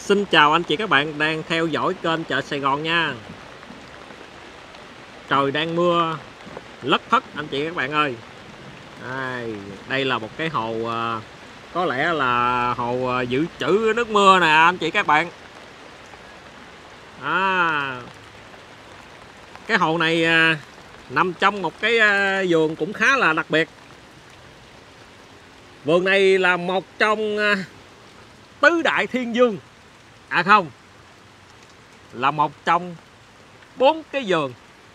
Xin chào anh chị các bạn đang theo dõi kênh Chợ Sài Gòn nha. Trời đang mưa lất phất anh chị các bạn ơi. Đây là một cái hồ, có lẽ là hồ dự trữ nước mưa nè anh chị các bạn. Cái hồ này nằm trong một cái vườn cũng khá là đặc biệt. Vườn này là một trong tứ đại thiên vương, không, là một trong 4 cái vườn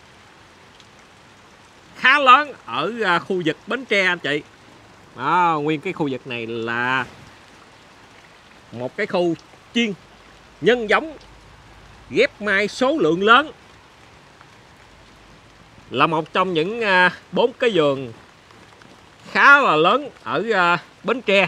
khá lớn ở khu vực Bến Tre anh chị. Nguyên cái khu vực này là một cái khu chuyên nhân giống ghép mai số lượng lớn, là một trong những 4 cái vườn khá là lớn ở Bến Tre,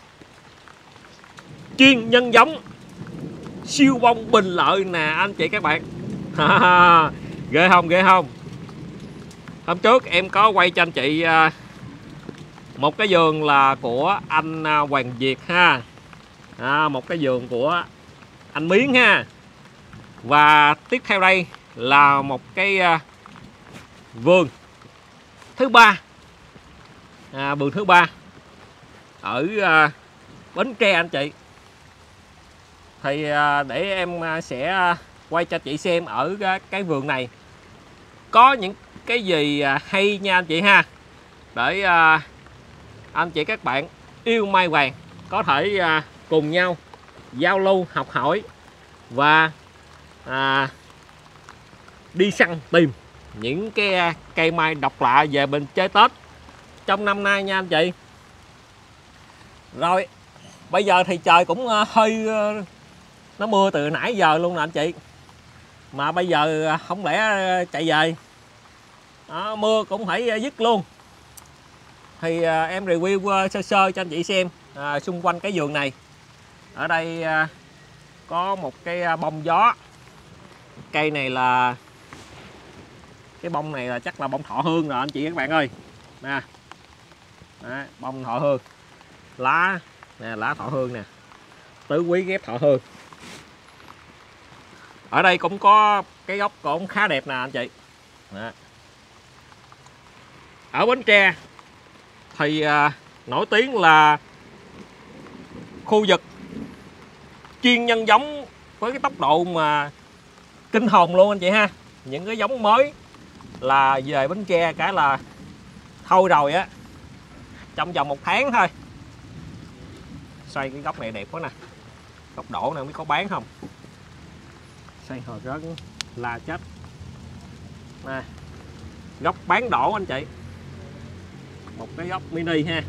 chuyên nhân giống siêu bông Bình Lợi nè anh chị các bạn. Ghê không, ghê không? Hôm trước em có quay cho anh chị một cái vườn là của anh Hoàng Việt ha, một cái vườn của anh Miến ha, và tiếp theo đây là một cái vườn thứ ba, vườn thứ ba ở Bến Tre anh chị. Thì để em sẽ quay cho chị xem ở cái vườn này có những cái gì hay nha anh chị ha, để anh chị các bạn yêu mai vàng có thể cùng nhau giao lưu học hỏi và đi săn tìm những cái cây mai độc lạ về mình chơi Tết trong năm nay nha anh chị. Rồi bây giờ thì trời cũng hơi nó mưa từ nãy giờ luôn nè anh chị, mà bây giờ không lẽ chạy về, mưa cũng phải dứt luôn. Thì em review sơ sơ cho anh chị xem xung quanh cái vườn này. Ở đây có một cái bông gió. Cây này là cái bông này là chắc là bông thọ hương rồi anh chị các bạn ơi nè. Bông thọ hương, lá nè, lá thọ hương nè, tứ quý ghép thọ hương. Ở đây cũng có cái gốc cũng khá đẹp nè anh chị. Ở Bến Tre thì nổi tiếng là khu vực chuyên nhân giống với cái tốc độ mà kinh hồn luôn anh chị ha. Những cái giống mới là về Bến Tre cái là thôi rồi á, trong vòng 1 tháng thôi. Xoay cái góc này đẹp quá nè, góc đổ này mới có bán không. Xoay hồi rớt là chết nè, góc bán đổ anh chị, một cái góc mini ha.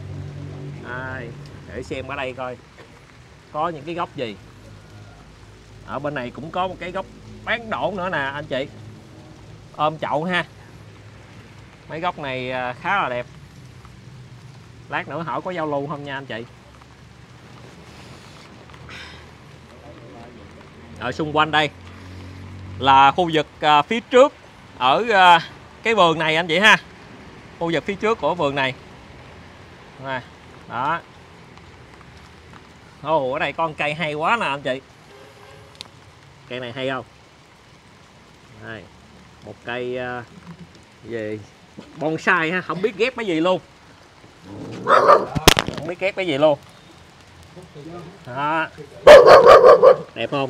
Để xem ở đây coi có những cái góc gì. Ở bên này cũng có một cái góc bán đổ nữa nè anh chị, ôm chậu ha. Mấy góc này khá là đẹp, lát nữa hỏi có giao lưu không nha anh chị. Ở xung quanh đây là khu vực phía trước ở cái vườn này anh chị ha, khu vực phía trước của vườn này đó. Ở đây con cây hay quá nè anh chị, cây này hay không? Đây, một cây gì bonsai ha, không biết ghép cái gì luôn, không biết ghép cái gì luôn đó. Đẹp không?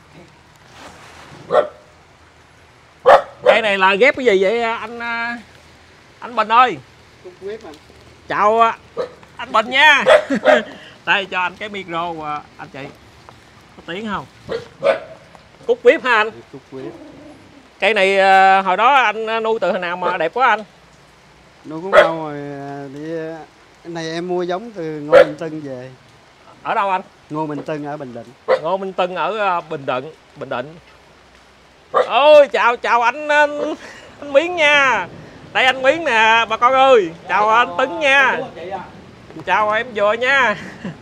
Cây này là ghép cái gì vậy anh Bình ơi? Chào anh Bình nha. Đây cho anh cái micro anh chị, có tiếng không? Cúc quýt ha anh? Cúc quýt. Cây này hồi đó anh nuôi từ hồi nào mà đẹp quá anh? Nuôi cũng lâu rồi. Cái này em mua giống từ Ngô Minh Tân về. Ở đâu anh? Ngô Minh Tân ở Bình Định. Ngô Minh Tân ở Bình Định. Ôi chào anh Miến nha. Đây anh Miến nè bà con ơi. Chào anh Tấn nha. Chào em vừa nha.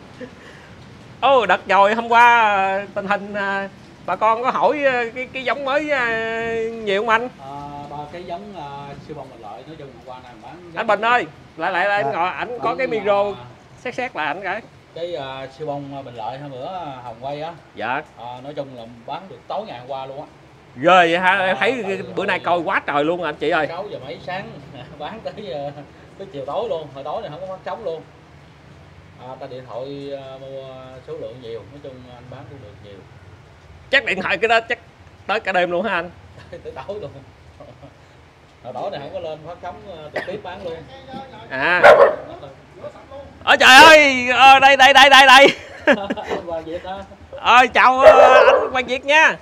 Đợt rồi hôm qua tình hình bà con có hỏi cái giống mới nhiều không anh? Ba cái giống siêu bông Bình Lợi nói chung hôm qua này bán. Anh Bình ơi, lại em gọi ảnh có cái micro xét lại ảnh cái. Cái siêu bông Bình Lợi hôm bữa Hồng quay á. Dạ. Nói chung là bán được tối ngày hôm qua luôn á. Ghê vậy hả? Em thấy bữa nay coi quá trời luôn anh chị ơi. 6 giờ mấy sáng bán tới chiều tối luôn. Hồi tối này không có phát sóng luôn. Ta điện thoại mua số lượng nhiều, nói chung anh bán cũng được nhiều. Chắc điện thoại cái đó chắc tới cả đêm luôn hả anh? Tới tối luôn. Hồi tối này không có lên phát sóng trực tiếp bán luôn. À. Trời ơi, đây. Quang Việt đó. Chào anh Quang Việt nha.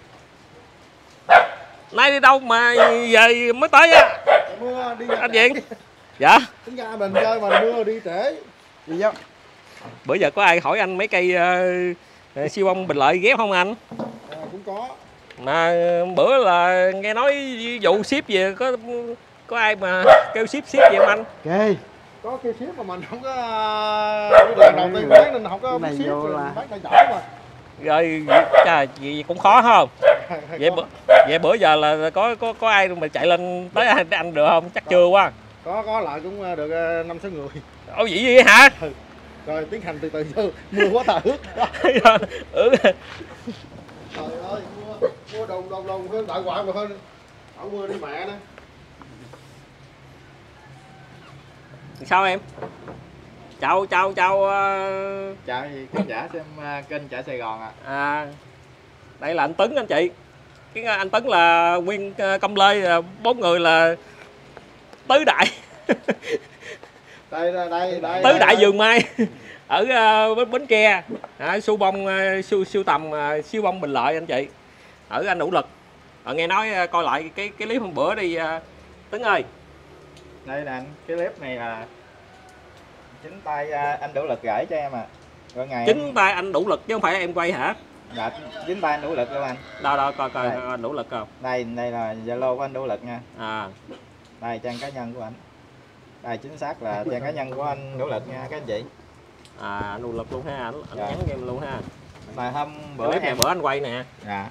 Nay đi đâu mà về mới tới á? Mưa đi Anh Viện. Dạ. tính ra mình chơi mà mưa đi trễ. Đi vô. Bữa giờ có ai hỏi anh mấy cây siêu bông Bình Lợi ghép không anh? Cũng có. Mà bữa là nghe nói vụ ship về có ai mà kêu ship về không anh? Ok. Có kêu ship mà mình không có lần đầu tiên bán nên không có ship rồi bán tay chở mà. Rồi trời gì cũng khó không? Vậy bữa giờ là có ai mà chạy lên tới anh được không? Chắc chưa quá. Có lại cũng được 5-6 người. Ồ vậy hả? Ừ. Rồi tiến hành từ từ mưa quá trời ướt. Ừ. Trời ơi, mưa đùng hơn đại quạng mà hơn. Ổng mưa đi mẹ nữa. Sao em? Chào Chào khán giả xem kênh Chợ Sài Gòn ạ. Đây là anh Tấn anh chị. Cái anh Tấn là nguyên công lê 4 người là tứ đại. Đây Tứ đại vườn mai ở Bến Tre. Siêu bông siêu tầm siêu bông Bình Lợi anh chị. Ở anh Hữu Lực. Nghe nói coi lại cái clip hôm bữa đi Tấn ơi. Đây là anh, cái clip này là chính tay anh Hữu Lực gửi cho em à. Rồi ngày chính tay anh Hữu Lực chứ không phải em quay hả? Dạ, chính tay anh Hữu Lực luôn anh. Đâu coi anh Hữu Lực không? Đây là Zalo của anh Hữu Lực nha. Đây trang cá nhân của anh. Đây chính xác là trang cá nhân của anh Hữu Lực nha các anh chị. Anh Hữu Lực luôn ha, anh nhắn cho em luôn ha. Mà hôm bữa clip này bữa anh quay nè. Dạ.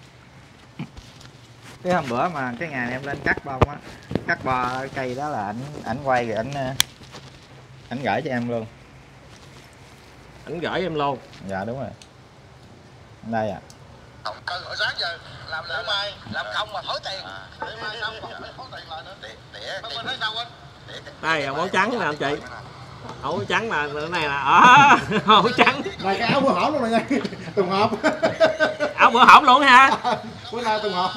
Cái hôm bữa mà cái ngày em lên cắt bông á, cắt bò cây đó là ảnh quay rồi ảnh gửi cho em luôn. Ảnh gửi em luôn. Dạ đúng rồi. Đây ạ. Hồi sáng giờ làm lễ mai làm không mà thối tiền. Lễ mai xong còn phải thối tiền lại nữa. Tỉa. Mình thấy sao anh? Đây màu trắng nè anh chị. Áo trắng nè, cái này là áo trắng. Này cái áo bữa hổm luôn này nha. Tùng hộp. Áo bữa hổm luôn ha. Bữa nay tùng hộp.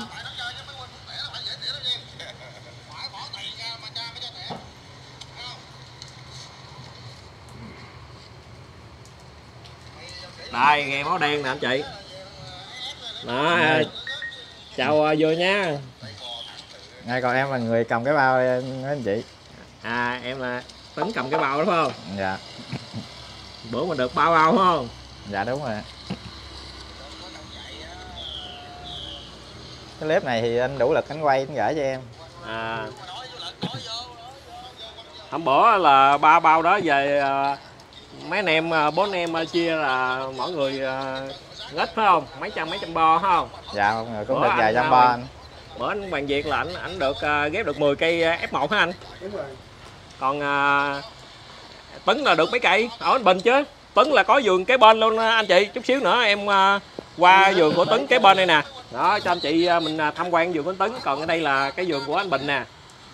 Đây nghe máu đen nè anh chị. Đó, chào vừa nha. Ngay còn em là người cầm cái bao đây anh chị. Em là Tấn cầm cái bao đúng không? Dạ. Bữa mình được bao đúng không? Dạ đúng rồi. Cái clip này thì anh Hữu Lực anh quay anh gửi cho em. Hôm bữa là 3 bao đó về mấy anh em 4 em chia là mỗi người ít phải không? Mấy trăm bo phải không? Dạ mọi người cũng được vài trăm bo anh. Bữa anh Hoàng Việt là ảnh được ghép được 10 cây F1 hả anh? Đúng rồi. Còn Tấn là được mấy cây ở anh Bình chứ. Tấn là có vườn kế bên luôn anh chị. Chút xíu nữa em qua vườn của Tấn kế bên đây nè. Đó cho anh chị mình tham quan vườn của Tấn. Còn ở đây là cái vườn của anh Bình nè.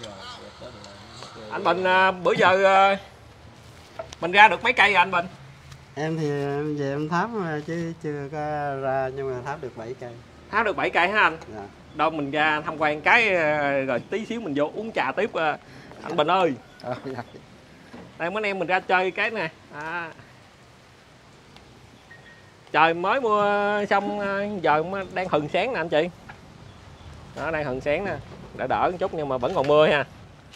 Anh Bình bữa giờ mình ra được mấy cây rồi anh Bình? Em thì về em tháp chứ chưa có ra, nhưng mà tháp được 7 cây. Tháo được 7 cây hả anh? Dạ. Đâu mình ra tham quan cái rồi tí xíu mình vô uống trà tiếp anh Bình ơi. Dạ. Đây mấy anh em mình ra chơi cái nè. Trời mới mưa xong giờ đang hừng sáng nè anh chị. Đó đang hừng sáng nè. Đỡ một chút nhưng mà vẫn còn mưa ha.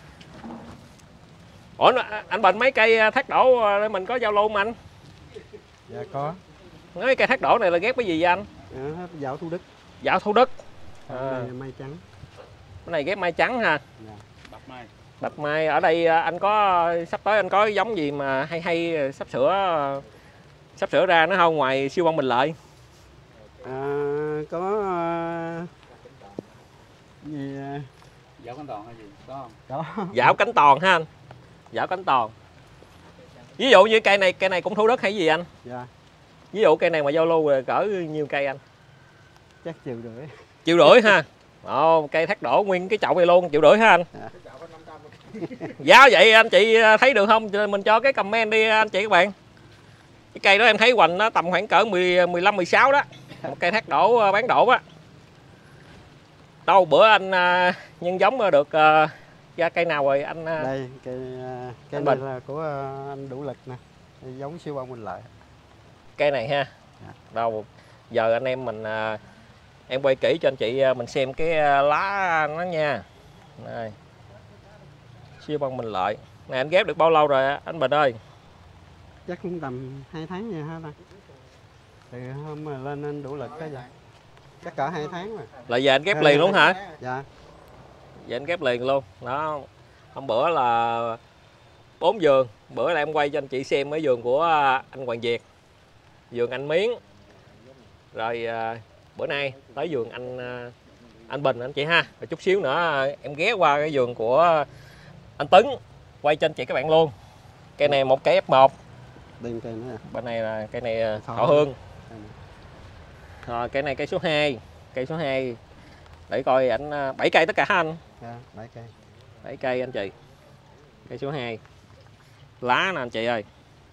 Ủa anh Bình mấy cây thác đổ để mình có giao lưu không anh? Dạ có. Mấy cây thác đổ này là ghép cái gì vậy anh? Dạo Thủ Đức. Dạo Thủ Đức. Mai trắng. Cái này ghép mai trắng ha. Dạ. Bạch mai ở đây anh có sắp tới anh có giống gì mà hay sắp sửa ra nữa không ngoài siêu bông Bình Lợi? Có gì Dạo cánh toàn hay gì có không? đó. Dạo cánh toàn ha anh. Dạo cánh toàn. Ví dụ như cây này cũng Thủ Đức hay gì anh? Dạ. Ví dụ cây này mà giao lưu cỡ nhiêu cây anh? Chắc 1,5 triệu. 1,5 triệu ha. Ồ, cây thác đổ nguyên cái chậu này luôn 1,5 triệu ha anh? Dạ. Giá vậy anh chị thấy được không? Mình cho cái comment đi anh chị các bạn. Cái cây đó em thấy hoành nó tầm khoảng cỡ 15 16 đó. Một cây thác đổ bán đổ á. Đâu bữa anh nhân giống được ra cây nào rồi anh? Đây cây anh này Bình. là của anh Đủ Lực nè. Giống siêu bông Bình Lợi. Cây này ha. Dạ. Đâu giờ anh em mình em quay kỹ cho anh chị mình xem cái lá nó nha. Đây. Siêu bông Bình Lợi. Này anh ghép được bao lâu rồi anh Bình ơi? Chắc cũng tầm 2 tháng vậy ha ta. Từ hôm mà lên anh Đủ Lực cái vậy. Chắc cỡ 2 tháng mà. Là giờ anh ghép liền luôn hả? Dạ. Giờ anh ghép liền luôn. Đó. Hôm bữa là 4 vườn. Bữa là em quay cho anh chị xem mấy vườn của anh Hoàng Việt, vườn anh Miến. Rồi bữa nay tới vườn anh Bình anh chị ha. Rồi chút xíu nữa em ghé qua cái vườn của anh Tấn quay cho anh chị các bạn luôn. Cây này một cây F1. Đây cây nữa. Bên này là cây này Thọ Hương. Rồi cây này cây số 2. Cây số 2. Để coi ảnh 7 cây tất cả hả anh? Dạ, 7 cây. 7 cây anh chị. Cây số 2. Lá nè anh chị ơi.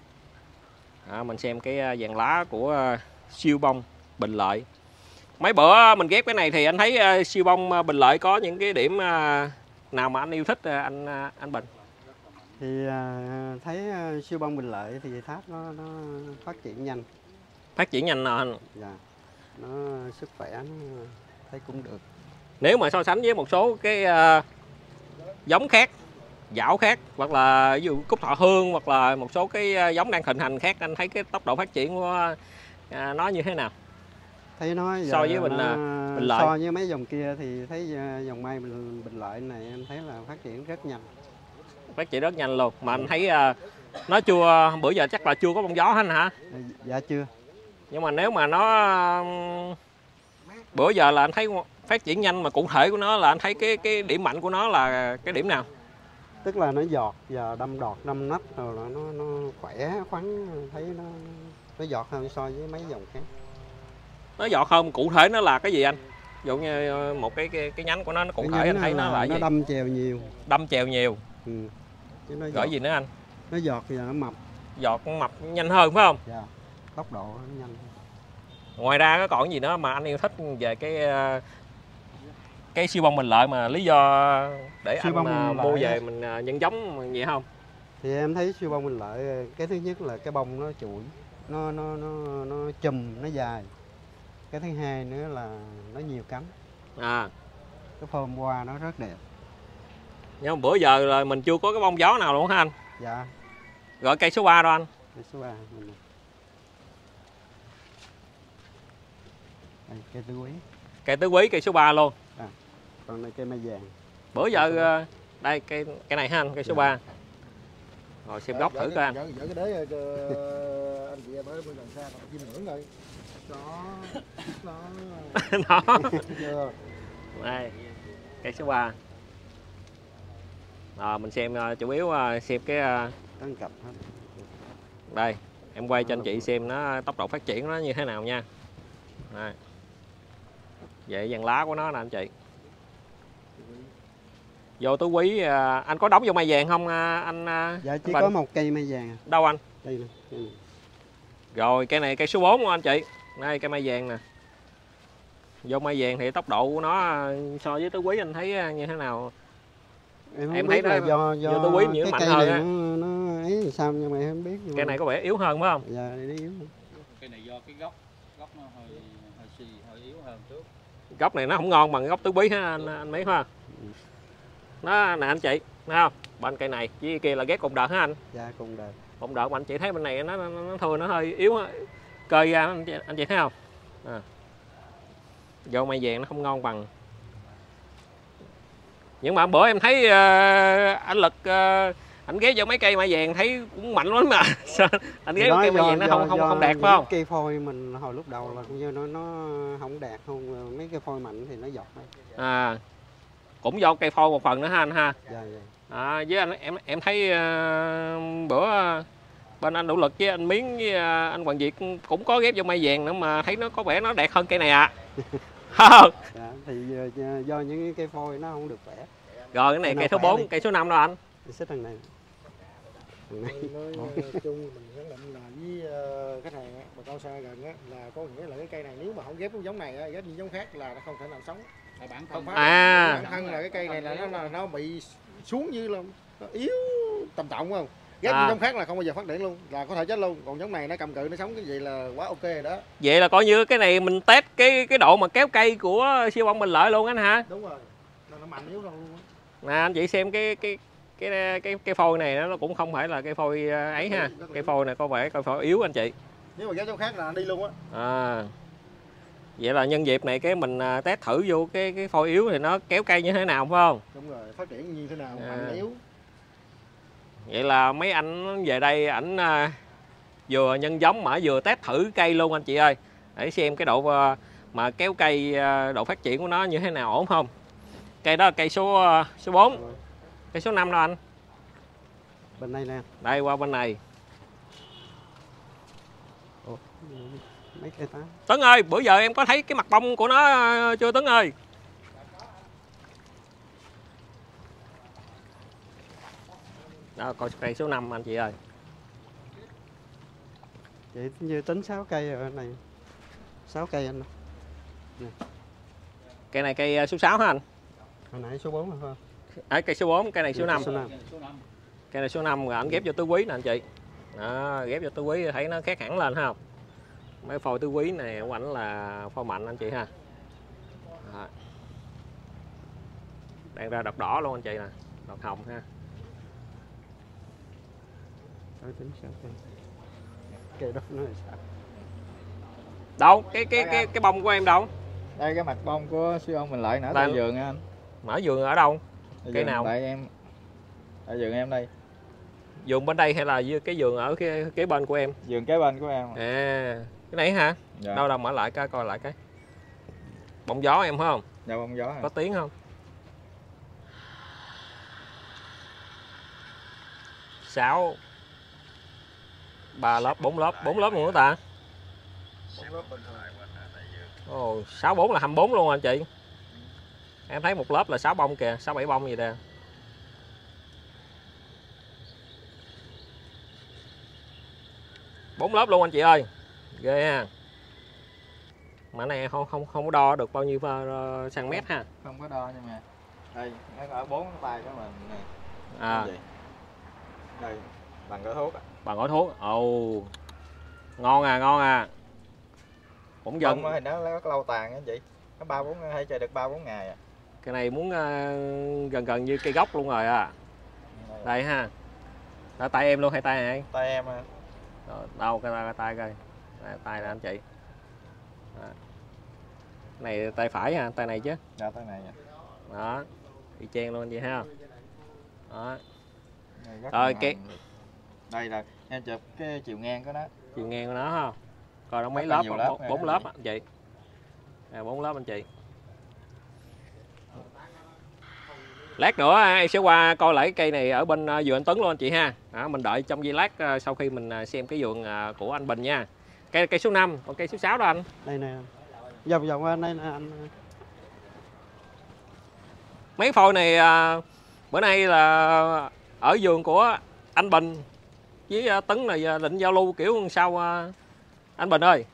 Mình xem cái dàn lá của siêu bông Bình Lợi. Mấy bữa mình ghép cái này thì anh thấy siêu bông Bình Lợi có những cái điểm nào mà anh yêu thích anh Bình? Thì thấy siêu bông Bình Lợi thì tháp nó phát triển nhanh. Phát triển nhanh nào anh? Dạ. Nó sức khỏe nó thấy cũng được. Nếu mà so sánh với một số cái giống khác, dảo khác, hoặc là ví dụ cúc Thọ Hương hoặc là một số cái giống đang thịnh hành khác, anh thấy cái tốc độ phát triển của nó như thế nào? Thấy nó So với Bình Lợi. So với mấy dòng kia thì thấy dòng mai Bình Lợi này em thấy là phát triển rất nhanh. Phát triển rất nhanh luôn. Mà anh thấy nó chưa, bữa giờ chắc là chưa có bông gió hết hả? Dạ chưa. Nhưng mà nếu mà nó bữa giờ là anh thấy phát triển nhanh, mà cụ thể của nó là anh thấy cái điểm mạnh của nó là cái điểm nào? Tức là nó giọt và đâm đọt đâm nách rồi nó khỏe khoắn, thấy nó giọt hơn so với mấy dòng khác. Nó giọt hơn, cụ thể nó là cái gì anh? Ví dụ như một cái nhánh của nó cụ thể anh thấy nó là nó gì? đâm chèo nhiều. Đâm chèo nhiều. Ừ. Chứ nó Gọi gì nữa anh? Nó giọt và nó mập. Giọt mập nhanh hơn phải không? Dạ. Tốc độ nó nhanh. Ngoài ra có còn gì nữa mà anh yêu thích về cái siêu bông Bình Lợi mà lý do để siêu anh mua về mình nhân giống vậy không? Thì em thấy siêu bông Bình Lợi cái thứ nhất là cái bông nó chuỗi, nó chùm, nó dài. Cái thứ hai nữa là nó nhiều cánh. Cái form hoa nó rất đẹp. Nhưng mà bữa giờ là mình chưa có cái bông gió nào luôn hả anh? Dạ. Gọi cây số 3 đó anh. Cây số 3 đây, cây tứ quý. Cây tứ quý cây số 3 luôn. Còn đây cây mai vàng. Bữa giờ đây cây này ha anh, cây số 3. Rồi xem gốc thử coi anh. Dỡ cái đế cho anh chị em ở bên đằng xa còn chim ngưỡng rồi. Đó. Đó. Đây. Cây số 3. Mình xem chủ yếu xem cái Tấn cặp hết. đây, em quay cho anh chị xem nó tốc độ phát triển nó như thế nào nha. Đây. Vậy dàn lá của nó nè anh chị. Vô tứ quý anh có đóng vô mai vàng không anh? Dạ chỉ Bình? có một cây mai vàng. Đâu anh? Đây nè. Đây nè. Rồi cây này cây số 4 của anh chị. Đây cây mai vàng nè. Vô mai vàng thì tốc độ của nó so với tứ quý anh thấy như thế nào? Em thấy là do tứ quý nhiều mạnh hơn á. Nó ấy sao nhưng mà em không biết. Cây này có vẻ yếu hơn phải không? Dạ nó yếu. Cái này do cái gốc nó hơi yếu hơn trước. Gốc này nó không ngon bằng gốc tứ quý ha anh mấy ha. Nó nè anh chị, thấy không? Bên cây này với kia là ghép cùng đợt hả anh? Dạ cùng đợt. Cùng đợt mà anh chị thấy bên này nó thưa nó hơi yếu, cơi ra anh chị thấy không? Vô mai vàng nó không ngon bằng. Nhưng mà bữa em thấy anh Lực anh ghé vô mấy cây mai vàng thấy cũng mạnh lắm mà. Sao anh ghé cây mai vàng nó không đạt phải không? Cây phôi mình hồi lúc đầu là cũng như nó không đạt, không mấy cây phôi mạnh thì nó giọt đấy. Cũng do cây phôi một phần nữa ha anh ha. Dạ. Với anh em thấy bữa bên anh Nỗ Lực với anh Miến với anh Hoàng Việt cũng có ghép vô mai vàng nữa mà thấy nó có vẻ nó đẹp hơn cây này à. Dạ, thì do những cái phôi nó không được khỏe. Rồi cái này cây số 4, cây số 5 đâu anh? Xích thằng này. Nói chung mình khẳng định là với khách hàng bà con xa gần á, là có nghĩa là cái cây này nếu mà không ghép cái giống này ghép những giống khác là nó không thể nào sống. Không phải bản thân là cái cây này là nó bị xuống như là nó yếu tầm trọng không. Ghép những giống khác là không bao giờ phát triển luôn, là có thể chết luôn. Còn giống này nó cầm cự nó sống cái gì là quá ok rồi đó. Vậy là coi như cái này mình test cái độ mà kéo cây của siêu bông Bình Lợi luôn anh hả? Đúng rồi. Nó mạnh yếu đâu luôn á. Nè anh chị xem cái phôi này nó cũng không phải là cái phôi ấy ha. Cái phôi này có vẻ coi phôi yếu anh chị. Nếu mà ghép giống khác là nó đi luôn á. À. Vậy là nhân dịp này cái mình test thử vô cái phôi yếu thì nó kéo cây như thế nào phải không? Đúng rồi, phát triển như thế nào, mạnh yếu. Vậy là mấy anh về đây ảnh vừa nhân giống mà vừa test thử cây luôn anh chị ơi. Để xem cái độ mà kéo cây, độ phát triển của nó như thế nào, ổn không? Cây đó là cây số 4. Cây số 5 đâu anh? Bên đây nè. Đây qua bên này. Ủa, mấy cây tá. Tấn ơi, bữa giờ em có thấy cái mặt bông của nó chưa Tấn ơi? Đó, coi cây số 5 anh chị ơi. Vậy như tính 6 cây rồi này. 6 cây anh. Nè. Cây này cây số 6 hả anh? Hồi nãy số 4 rồi phải không? Ở cây số 4, cây này số 5. Số 5. Cây này số 5 rồi ảnh ghép vô tứ quý nè anh chị. Đó, ghép vô tứ quý thấy nó khác hẳn lên không? Mấy phôi tứ quý này của ảnh là phôi mạnh anh chị ha. Đó. Đang ra đọt đỏ luôn anh chị nè, đọt hồng ha. Tính 6 cây. Cây đó nó là sao? Đâu? Cái bông của em đâu? Đây cái mặt bông của siêu bông Bình Lợi nở tại vườn anh. Mở vườn ở đâu? Cây nào? Tại em. Tại vườn em đây. Vườn bên đây hay là cái vườn ở kế bên của em? Vườn kế bên của em. À, cái này hả? Dạ. Đâu mở lại cái coi lại cái. Bông gió em phải không? Dạ bông gió. Có tiếng không? 6 3 lớp, 4 lớp, 4 lớp luôn hả ta? 6 4 là 24 luôn anh chị. Em thấy một lớp là 6 bông kìa, 6 7 bông gì nè. Bốn lớp luôn anh chị ơi. Ghê ha. Mà này không có đo được bao nhiêu cm ha. Không có đo nhưng mà đây nó ở 4 tay của mình này. À. Đây bằng gói thuốc. Bằng gói thuốc. Ồ. Ngon à, ngon à. Cũng dần. Không thì nó rất lâu tàn á chị. Nó 3 4 hay chơi được 3 4 ngày à. Cái này muốn gần như cây gốc luôn rồi à. Đây ha. Đó, tay em luôn hay tay ai? Tay em à. Rồi, đâu cái tay coi. Tay là anh chị. Đó. Này tay phải ha, tay này chứ. Dạ tay này. Đó. Y chang luôn anh chị thấy không? Đó. Rồi cái đây là em chụp cái chiều ngang của nó. Chiều ngang của nó không? Coi nó mấy lớp, 4 lớp anh chị. 4 lớp anh chị. Lát nữa em sẽ qua coi lại cái cây này ở bên vườn anh Tuấn luôn anh chị ha. Đó, mình đợi trong giây lát sau khi mình xem cái vườn của anh Bình nha. Cây số 5, còn cây số 6 đó anh. Đây nè. Vòng vòng qua đây nè anh. Mấy phôi này bữa nay là ở vườn của anh Bình với Tấn là định giao lưu kiểu sao anh Bình ơi?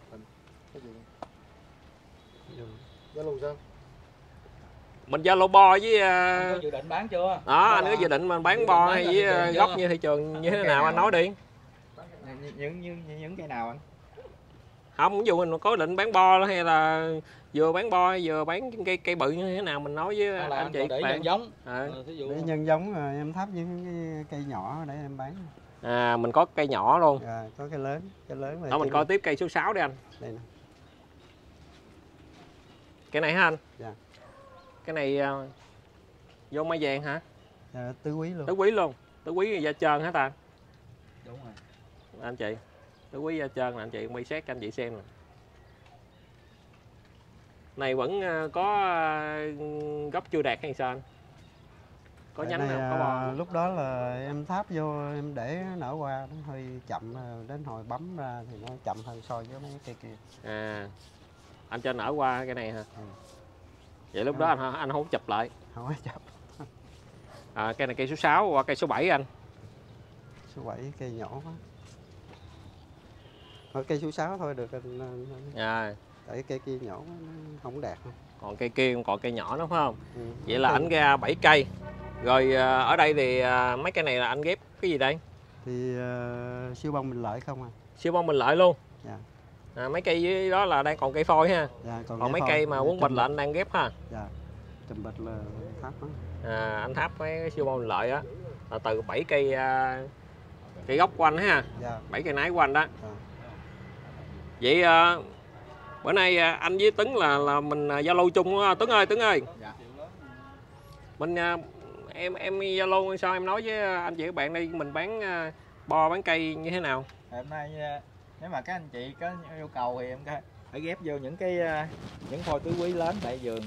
Giao lưu sao? Mình giao lô bo với Anh có dự định bán chưa? đó, anh có dự định mình bán bo hay với gốc như thị trường như thế nào anh nói đi. Những cây nào anh? Không, ví dụ mình có định bán bo hay là vừa bán bo vừa bán cây bự như thế nào mình nói với anh chị. Để nhân giống. Để nhân giống em thắp những cái cây nhỏ để em bán. À, mình có cây nhỏ luôn. À, có cây lớn này. Đó, mình coi tiếp cây số 6 đi anh. Đây nè. Cái này hả anh? Dạ. Cái này vô mai vàng hả? Dạ, tứ quý luôn. Tứ quý luôn. Tứ quý da trơn hả ta? Đúng rồi. Anh chị. Tứ quý da trơn nè anh chị, quay xét cho anh chị xem nè. Này vẫn có gốc chưa đạt hay sao anh? Có nhánh nào có bo? Lúc đó là em tháp vô em để nó nở hoa, nó hơi chậm, đến hồi bấm ra thì nó chậm hơn so với mấy cây kia. À, anh cho nở qua cái này hả? Vậy lúc đó anh không chụp lại. Không có chậm. Cây này cây số 6 qua cây số 7 anh. Số 7 cây nhỏ quá. Thôi cây số 6 thôi được anh. Tại cây kia nhỏ quá, nó không đạt không. Còn cây kia còn cây nhỏ nữa phải không? Vậy là anh ra 7 cây. Rồi ở đây thì mấy cây này là anh ghép cái gì đây? Thì siêu bông Bình Lợi không à. Siêu bông Bình Lợi luôn. Dạ. Mấy cây dưới đó là đang còn cây phôi ha. Dạ, còn mấy cây mà quấn bịch là anh đang ghép ha. Dạ. Trùm bịch là tháp đó. Anh tháp mấy siêu bông Bình Lợi á là từ 7 cây cây gốc của anh ha. Dạ. 7 cây nái của anh đó. Dạ. Vậy bữa nay anh với Tuấn là mình giao lưu chung đó. Tuấn ơi. Dạ. Mình em giao lưu sao em nói với anh chị các bạn đi, mình bán bo bán cây như thế nào? Hôm nay nếu mà các anh chị có yêu cầu thì em có phải ghép vô những phôi tứ quý lớn tại vườn.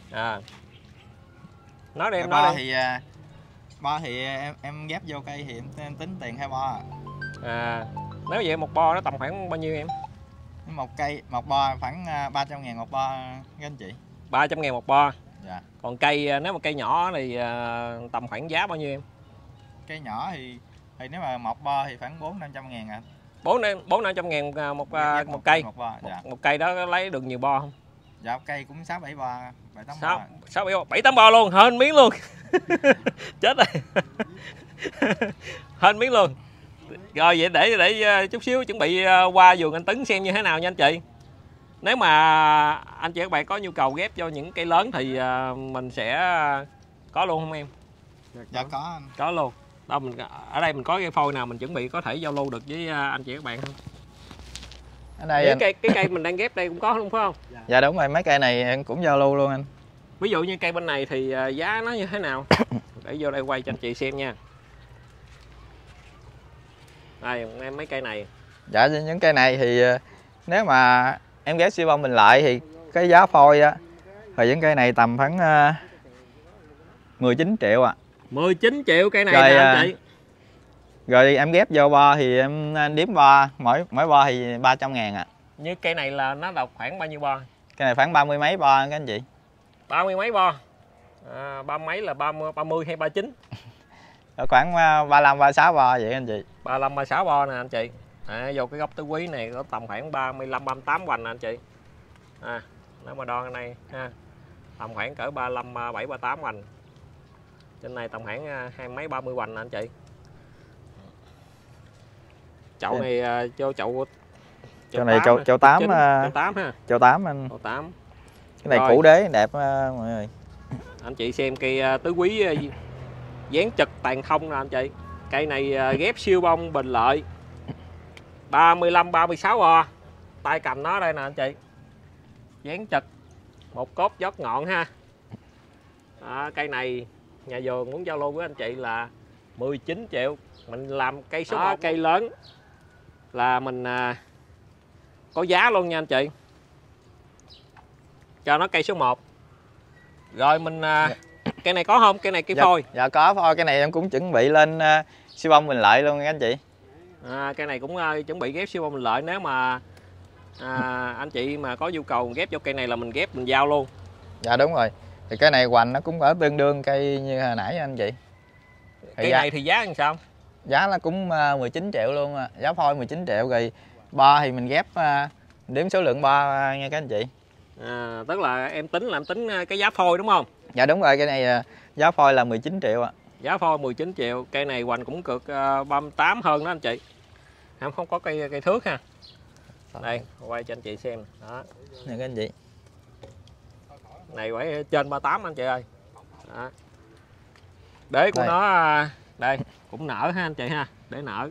Nói đi em nói đi. Bo thì em ghép vô cây thì em tính tiền theo bo. Nếu vậy một bo nó tầm khoảng bao nhiêu em? Một bo khoảng 300.000 một bo các anh chị. 300.000 một bo. Dạ. Còn cây nếu mà cây nhỏ thì tầm khoảng giá bao nhiêu em? Cây nhỏ thì nếu mà một bo thì khoảng 400-500.000 ạ. 400-500.000 một cây. Một bo, dạ. Một cây đó lấy được nhiều bo không? Dạ, cây cũng 6-7 bo, 7-8 bo. 7-8 bo luôn, hên miếng luôn. Chết rồi. Hên miếng luôn. Rồi vậy để chút xíu chuẩn bị qua vườn anh Tấn xem như thế nào nha anh chị. Nếu mà anh chị các bạn có nhu cầu ghép cho những cây lớn thì mình sẽ có luôn không em? Dạ có anh. Có luôn. Đâu mình ở đây mình có cây phôi nào mình chuẩn bị có thể giao lưu được với anh chị các bạn không? Ở đây cái cây mình đang ghép đây cũng có luôn phải không? Dạ đúng rồi, mấy cây này em cũng giao lưu luôn anh. Ví dụ như cây bên này thì giá nó như thế nào? Để vô đây quay cho anh chị xem nha. Đây em mấy cây này. Dạ những cây này thì nếu mà em ghép siêu bông Bình Lợi thì cái giá phôi á, rồi những cây này tầm khoảng 19 triệu ạ. 19 triệu cây này nè anh chị. Rồi em ghép vô bo thì em đếm bo, mỗi bo thì 300.000 ạ. Như cây này là nó là khoảng bao nhiêu bo? Cây này khoảng 30 mấy bo các anh chị. 30 mấy bo. 30 mấy là 30 hay 39? Khoảng 35-36 bo vậy anh chị. 35-36 bo nè anh chị. Vô cái gốc tứ quý này có tầm khoảng 35-38 hoành nè anh chị. Nếu mà đo cái này ha, tầm khoảng cỡ 35-38 hoành. Trên này tầm khoảng 20 mấy 30 hoành nè anh chị. Chậu này chậu này chậu 8 chậu 8 ha. Chậu 8 anh. Chậu 8. Cái này củ đế đẹp mọi người. Anh chị xem cây tứ quý dán chật tàn thông nè anh chị. Cây này ghép siêu bông Bình Lợi 35-36 bo. Tay cầm nó đây nè anh chị. Dán chật, một cốt dót ngọn ha. Cây này nhà vườn muốn giao lưu với anh chị là 19 triệu. Mình làm cây số 1, cây lớn là mình có giá luôn nha anh chị. Cho nó cây số 1. Rồi mình cây này có không? Cây này cây phôi. Dạ có phôi, cái này em cũng chuẩn bị lên siêu bông Bình Lợi luôn nha anh chị. Cây này cũng chuẩn bị ghép siêu bông Bình Lợi. Nếu mà anh chị mà có nhu cầu ghép cho cây này là mình ghép mình giao luôn. Dạ đúng rồi. Thì cái này hoành nó cũng ở tương đương cây như hồi nãy anh chị. Cây này thì giá làm sao? Giá nó cũng 19 triệu luôn, giá phôi 19 triệu rồi. Bo thì mình ghép đếm số lượng bo nha các anh chị. Tức là em tính cái giá phôi đúng không? Dạ đúng rồi, cái này giá phôi là 19 triệu ạ. Giá phôi 19 triệu, cây này hoành cũng cực 38 hơn đó anh chị. Không có cây thước ha. Đây, quay cho anh chị xem. Đó. Nè các anh chị. Này phải trên 38 anh chị ơi. Đó. Đế của nó đây cũng nở ha anh chị ha, để nở.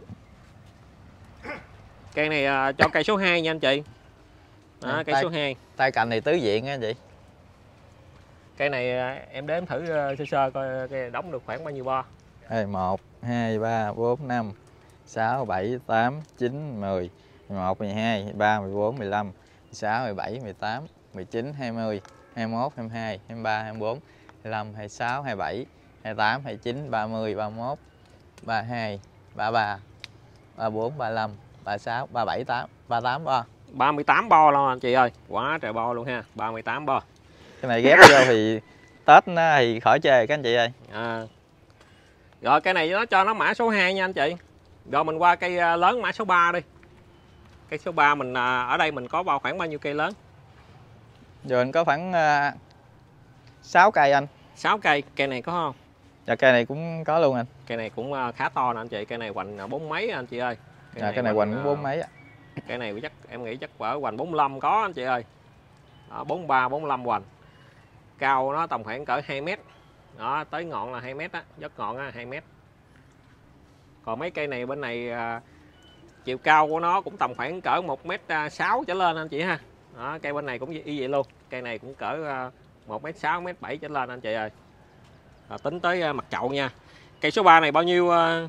Cây này cho cây số 2 nha anh chị. Đó, cây số 2. Tay cành này tứ diện nha anh chị. Cây này em đếm thử sơ coi cây đóng được khoảng bao nhiêu bo. 1, 2, 3, 4, 5, 6, 7, 8, 9, 10, 11, 12, 13, 14, 15, 16, 17, 18, 19, 20, 21, 22, 23, 24, 25, 26, 27, 28, 29, 30, 31, 32, 33, 34, 35, 36, 37, 38 bo. 38 bo luôn anh chị ơi, quá trời bo luôn ha, 38 bo. Cái này ghép vô thì Tết nó thì khỏi chê các anh chị ơi. Rồi cây này nó cho nó mã số 2 nha anh chị. Rồi mình qua cây lớn mã số 3 đi. Cây số 3 mình ở đây mình có khoảng bao nhiêu cây lớn? Rồi anh có khoảng 6 cây anh. 6 cây, cây này có không? Dạ cây này cũng có luôn anh. Cây này cũng khá to nè anh chị, cây này hoành 4 mấy anh chị ơi. Cây này hoành cũng 4 mấy á. Cây này chắc em nghĩ chắc ở hoành 45 có anh chị ơi. Đó, 43, 45 hoành. Cao nó tầm khoảng cỡ 2 m. Đó, tới ngọn là 2 m á, dốc ngọn á 2 m. Còn mấy cây này bên này chiều cao của nó cũng tầm khoảng cỡ 1m6 trở lên anh chị ha. Đó, cây bên này cũng y vậy luôn. Cây này cũng cỡ 1m6, 1m7 trở lên anh chị ơi. Tính tới mặt chậu nha. Cây số 3 này bao nhiêu?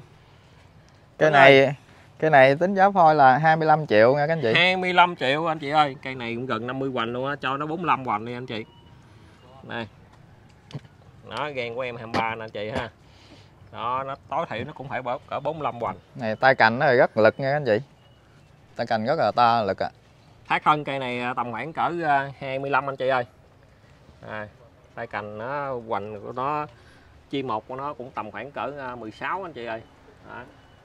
Cái này tính giá phôi là 25 triệu nha các anh chị. 25 triệu anh chị ơi. Cây này cũng gần 50 hoành luôn á, cho nó 45 hoành đi anh chị. Đây. Đó, gan của em 23 nè anh chị ha. Đó, nó tối thiểu nó cũng phải cỡ 45 hoành. Này tay cành nó rất lực nha các anh chị. Tay cành rất là to lực ạ. Thác thân cây này tầm khoảng cỡ 25 anh chị ơi. Tay cành nó hoành của nó, chi một của nó cũng tầm khoảng cỡ 16 anh chị ơi. Đó.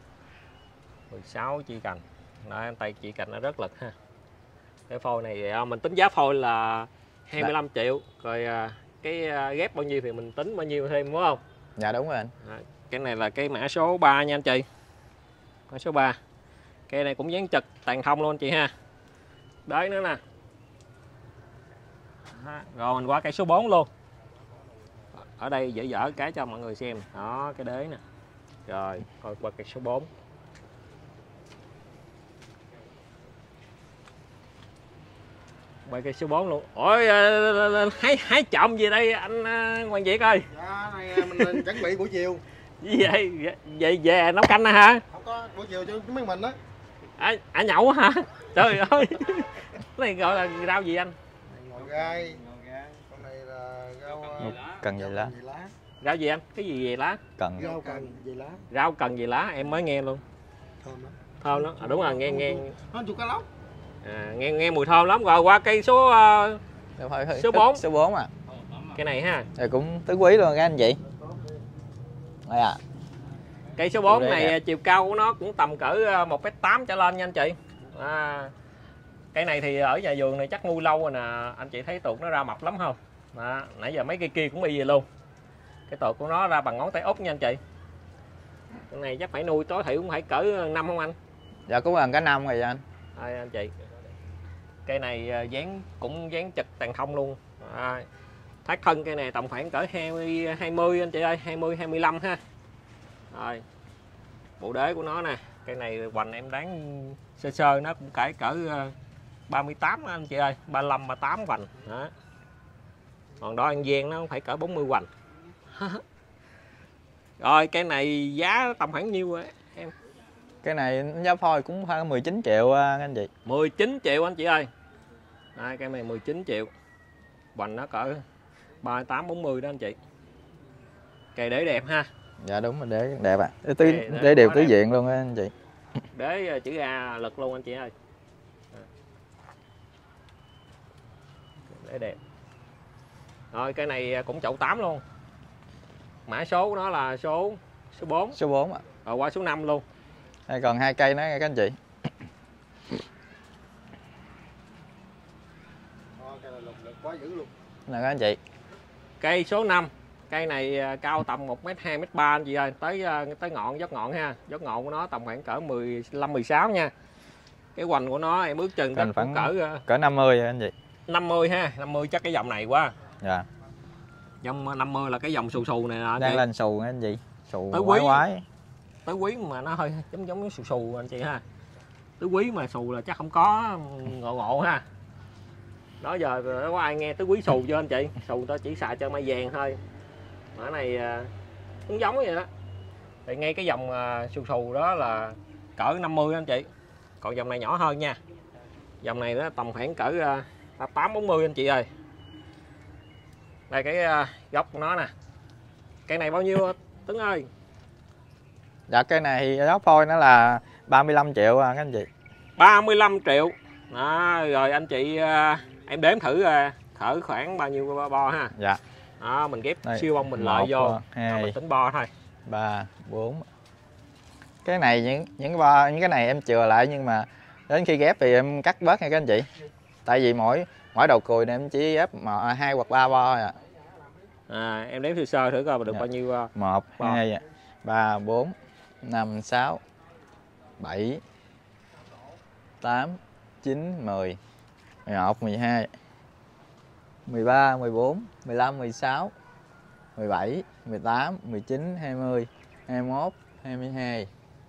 16 chi cành. Đó, tay chi cành nó rất lực ha. Cái phôi này mình tính giá phôi là 25 triệu. Rồi cái ghép bao nhiêu thì mình tính bao nhiêu thêm đúng không? Dạ đúng rồi anh. Cái này là cái mã số 3 nha anh chị. Mã số 3. Cây này cũng dán chật tàn thông luôn anh chị ha. Đấy nữa nè. Rồi mình qua cây số 4 luôn. Ở đây dở cái cho mọi người xem. Đó, cái đế nè. Rồi, coi qua cây số 4. Quay cây số 4 luôn. Ôi, hái chậm gì đây anh Hoàng Việt ơi? Dạ, này mình chuẩn bị buổi chiều. Gì vậy? Vậy về nấu canh hả? Không có, buổi chiều cho mấy mình á. Nhậu hả? Trời ơi. Cái này gọi là rau gì anh? Ngồi gai. Con này là rau cần gì lá. Rau gì anh? Cái gì về lá? Cần. Rau cần về lá. Rau cần về lá, em mới nghe luôn. Thơm lắm. Thơm đó. Đúng rồi, nghe. Nó chua cá lóc. Nghe mùi thơm lắm. Rồi qua cây số số 4. Số 4 à. Cái này ha. Rồi cũng tứ quý luôn các anh chị. Đây à. Cây số 4 này đẹp. Chiều cao của nó cũng tầm cỡ 1m8 trở lên nha anh chị. Cây này thì ở nhà vườn này chắc nuôi lâu rồi nè, anh chị thấy tuột nó ra mập lắm không? Nãy giờ mấy cây kia cũng y vậy luôn. Cái tuột của nó ra bằng ngón tay út nha anh chị. Cái này chắc phải nuôi tối thiểu cũng phải cỡ 5 không anh? Dạ cũng gần cả năm rồi anh. Đây anh chị. Cây này cũng dán chật tàn thông luôn. Thác thân cây này tầm khoảng cỡ 20 anh chị ơi, 20 25 ha. Rồi. Bộ đế của nó nè, cây này hoành em đoán sơ nó cũng cỡ 38 anh chị ơi, 35 38 hoành. Đó. Còn đó ăn gian nó cũng phải cỡ 40 hoành. Rồi cây này giá tầm khoảng nhiêu rồi em? Cái này giá phôi cũng phải 19 triệu anh chị. 19 triệu anh chị ơi. Cây này 19 triệu. Hoành nó cỡ 38 40 đó anh chị. Cây đế đẹp ha. Dạ đúng rồi, đế đẹp ạ. Đế đều tứ diện luôn á anh chị. Đế chữ A lực luôn anh chị ơi. Đế đẹp. Rồi cây này cũng chậu 8 luôn. Mã số của nó là số 4. Số 4 ạ. Rồi qua số 5 luôn. Đây còn 2 cây nữa nha các anh chị. Cây này lực quá dữ luôn. Nè các anh chị. Cây số 5. Cây này cao tầm 1m2, 1m3 anh chị ơi, tới ngọn, dốc ngọn ha. Dốc ngọn của nó tầm khoảng cỡ 15 16 nha. Cái hoành của nó em ước chừng khoảng cỡ 50 anh chị. 50 ha, 50 chắc cái dòng này quá. Dạ. Dòng 50 là cái dòng xù xù này nè anh đang chị. lên xù anh chị. Xù tới quái. Tới quý mà nó hơi giống xù xù anh chị ha. Tứ quý mà xù là chắc không có ngộ ha. Đó giờ có ai nghe tứ quý xù chưa anh chị? Xù ta chỉ xài cho mai vàng thôi. Mã này cũng giống vậy đó. Thì ngay cái dòng xù xù đó là cỡ 50 anh chị. Còn dòng này nhỏ hơn nha. Dòng này nó tầm khoảng cỡ 38 40 anh chị ơi. Đây cái gốc của nó nè. Cây này bao nhiêu Tuấn ơi? Dạ cây này đó phôi nó là 35 triệu các anh chị. 35 triệu. Đó, rồi anh chị em đếm thử khởi khoảng bao nhiêu bo ha. Dạ. Đó, mình ghép Đây, siêu bông mình lợi vô, 2, mình tính bo thôi. 3, 4. Cái này những cái này em chừa lại, nhưng mà đến khi ghép thì em cắt bớt nha các anh chị. Tại vì mỗi đầu cùi này em chỉ ghép 2 hoặc 3 bo thôi à. Em đếm sơ sơ thử coi được Dạ. bao nhiêu 1, 2, 3, 4, 5, 6, 7, 8, 9, 10, 11, 12, 13, 14, 15, 16, 17, 18, 19, 20, 21, 22,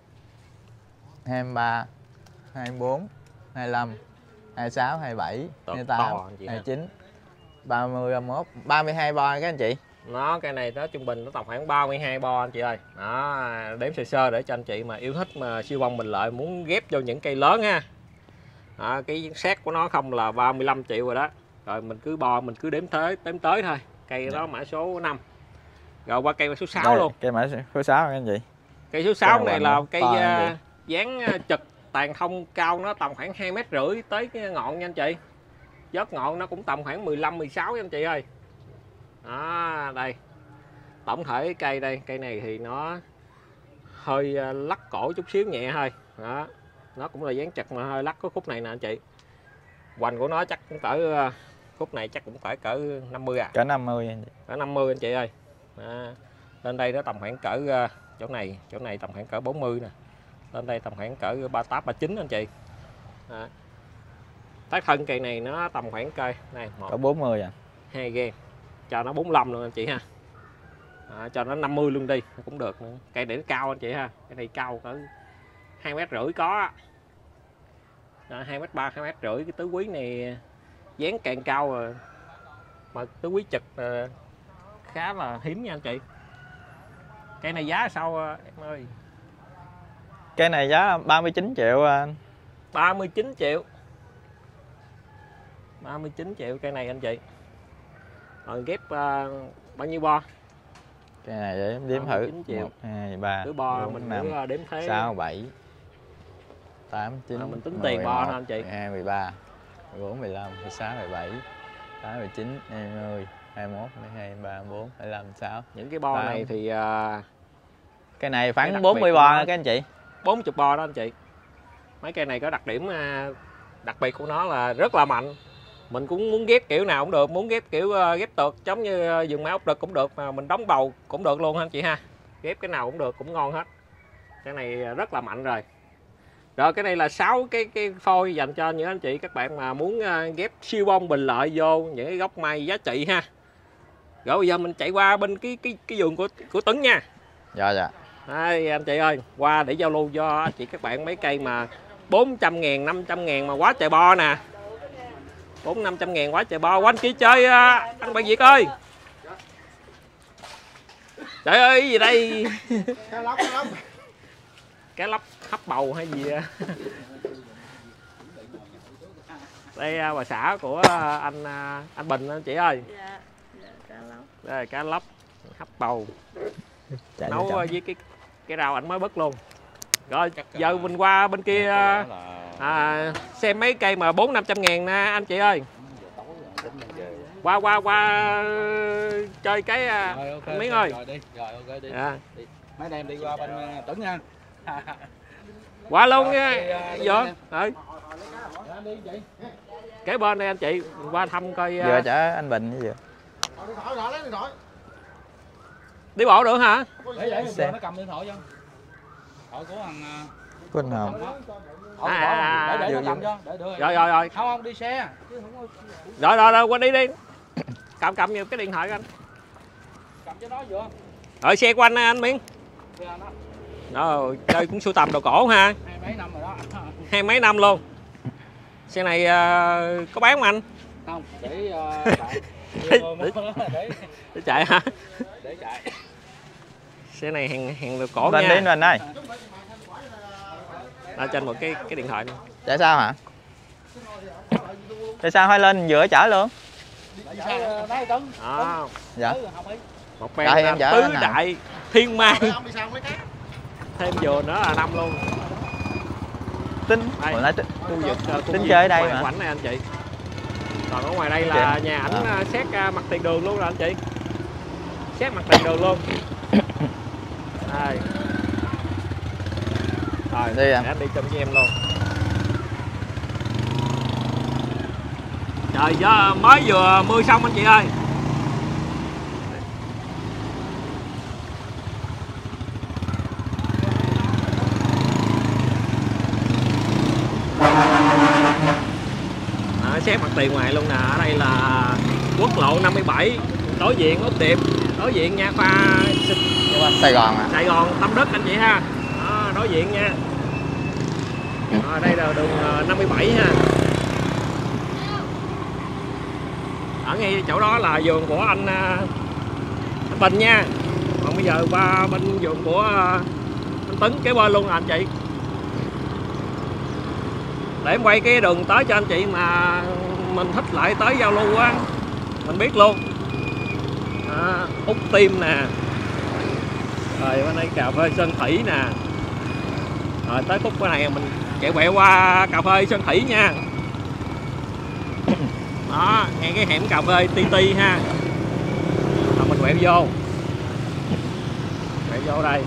23, 24, 25, 26, 27, 28, 29, 30, 31, 32 bo các anh chị. Nó cây này nó trung bình nó tầm khoảng 32 bo anh chị ơi. Đó, đếm sơ sơ để cho anh chị mà yêu thích mà siêu bông mình lợi muốn ghép vô những cây lớn ha. Đó, cái set của nó không là 35 triệu rồi đó. Rồi mình cứ bo mình cứ đếm tới thôi. Cây đó mã số 5. Rồi qua cây số 6 đây, luôn. Cây mã số 6 các anh chị. Cây số 6 này là cây to, dáng trực tàn thông cao, nó tầm khoảng 2,5 m tới cái ngọn nha anh chị. Vớt ngọn nó cũng tầm khoảng 15 16 nha anh chị ơi. Đó, đây. Tổng thể cây đây, cây này thì nó hơi lắc cổ chút xíu nhẹ thôi. Đó. Nó cũng là dáng chật mà hơi lắc cái khúc này nè anh chị. Hoành của nó chắc cũng cỡ khúc này chắc cũng phải cỡ 50 à. Cỡ 50 anh chị. Cỡ 50 anh chị ơi. Đó. Lên đây nó tầm khoảng cỡ chỗ này tầm khoảng cỡ 40 nè. Lên đây tầm khoảng cỡ 38 39 anh chị. Đó. Tác thân cây này nó tầm khoảng cây này Cỡ 40 à. 2 ghen. Cho nó 45 luôn anh chị ha. Cho nó 50 luôn đi cũng được nữa. Cây này nó cao anh chị ha. Cây này cao cỡ 2,5 m có. 2,3 m, 2,5 m. Cái tứ quý này dáng càng cao rồi. Mà tứ quý trực khá là hiếm nha anh chị. Cây này giá sao em ơi? Cây này giá 39 triệu anh. 39 triệu. 39 triệu cây này anh chị. Rồi ghép bao nhiêu bo? Cây này để em đếm thử. 1, 2, 3, cứ bo 4, mình 5, đếm thế 6, 7, 8, 9, mình tính 10, tiền bo 11, thôi anh chị. 12, 13, 14, 15, 16, 17, 18, 19, 20, 21, 22, 23, 24, 25, 26. Những cái bo 8. Này thì cái này khoảng 40 bo các anh chị. 40 bo đó anh chị. Mấy cây này có đặc điểm đặc biệt của nó là rất là mạnh. Mình cũng muốn ghép kiểu nào cũng được, muốn ghép kiểu ghép tược giống như vườn máy ốc đực cũng được, mà mình đóng bầu cũng được luôn anh chị ha. Ghép cái nào cũng được, cũng ngon hết. Cái này rất là mạnh rồi. Rồi cái này là 6 cái phôi dành cho những anh chị các bạn mà muốn ghép siêu bông bình lợi vô những cái gốc mai giá trị ha. Rồi bây giờ mình chạy qua bên cái vườn của Tuấn nha. Dạ dạ. Đây anh chị ơi, qua để giao lưu cho anh chị các bạn mấy cây mà 400.000, 500.000 mà quá trời bo nè. 400-500.000 quá trời bo. Quanh kia chơi anh bạn Việt ơi. Trời ơi, gì đây? Cá lóc hấp bầu hay gì? Đây bà xã của anh Bình anh chị ơi. Dạ, cá lóc. Đây cá lóc hấp bầu. Chạy Nấu với cái rau ảnh mới bứt luôn. Rồi giờ mình qua bên kia xem mấy cây mà 400-500.000 nè anh chị ơi. Qua chơi cái okay, Miếng ơi. Rồi đi, rồi ok đi. À. Đi. Mấy anh em đi qua bên Tuấn nha. Qua luôn nha. Vô. Rồi. Kế bên đây anh chị, mình qua thăm coi. Vừa chở anh Bình với vừa. Đi bộ được hả? Để nó cầm điện thoại cho. Thoại của thằng Quỳnh Hồng. để nó cầm cho, để đưa. Rồi. Không đi xe. Rồi qua đi. Cầm nhiều cái điện thoại anh. Cầm cho nó vừa. Rồi xe của anh Miên. Đó, chơi cũng sưu tầm đồ cổ ha. 20 mấy năm rồi đó. 20 mấy năm luôn. Xe này có bán không anh? Không, để để chạy hả? Để chạy. Xe này hàng đồ cổ lên nha. Lên đi ơi. Cho anh một cái điện thoại này. Chạy sao hả? Chạy sao hay lên vừa chở luôn? Nói Tuấn. À. Dạ. Một ben tứ đại thiên mai. Thêm vừa nữa là 5 luôn. Tính khu vực tính chơi ở đây mà. Ảnh này anh chị. Còn ở ngoài đây là nhà ảnh xét mặt tiền đường luôn rồi anh chị. Xét mặt tiền đường luôn. Đây. Rồi, để anh đi chung với em luôn. Trời mới vừa mưa xong anh chị ơi. Xét mặt tiền ngoài luôn nè. Ở đây là quốc lộ 57, đối diện Úc Điệp, đối diện nha khoa Sài Gòn à? Sài Gòn Tâm Đức anh chị ha. Đó, đối diện nha. Đây là đường 57 ha. Ở ngay chỗ đó là vườn của anh Bình nha. Còn bây giờ qua bên vườn của anh Tấn kế bên luôn anh chị. Để em quay cái đường tới cho anh chị mà mình thích lại tới giao lưu á, mình biết luôn. Úc Tim nè. Rồi bên đây cà phê Sơn Thủy nè. Rồi tới khúc cái này mình chạy quẹo qua cà phê Sơn Thủy nha. Đó, ngay cái hẻm cà phê TT ha. Rồi mình quẹo vô. Quẹo vô đây.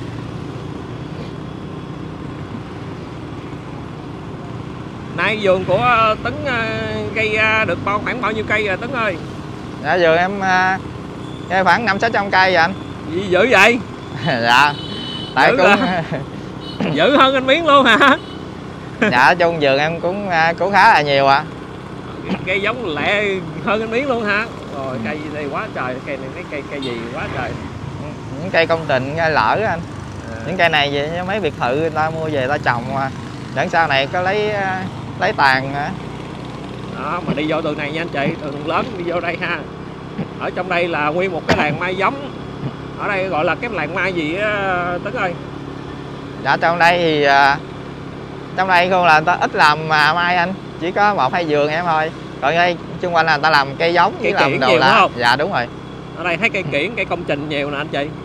Nay vườn của Tấn gây được khoảng bao nhiêu cây rồi Tấn ơi? Dạ vườn em gây khoảng 500-600 cây vậy anh. Gì dữ vậy? Dạ. Tại dữ cũng dữ hơn anh Miến luôn hả? Dạ chung vườn em cũng khá là nhiều ạ. Cây giống lẹ hơn anh Miến luôn hả? Rồi cây đây quá trời, cây này mấy cây gì quá trời. Những cây công trình cây lỡ anh. Những cây này về mấy biệt thự người ta mua về người ta trồng mà. Đằng sau này có lấy tàn nữa. Đó mà đi vô đường này nha anh chị, đường lớn đi vô đây ha. Ở trong đây là nguyên một cái làng mai giống. Ở đây gọi là cái làng mai gì á Tấn ơi? Dạ trong đây thì trong đây không là người ta ít làm mai anh, chỉ có 1-2 vườn em thôi. Còn đây xung quanh là người ta làm cây giống cây với làm kiển đồ nhiều lá. đúng không? Dạ đúng rồi. Ở đây thấy cây kiển, cây công trình nhiều nè anh chị.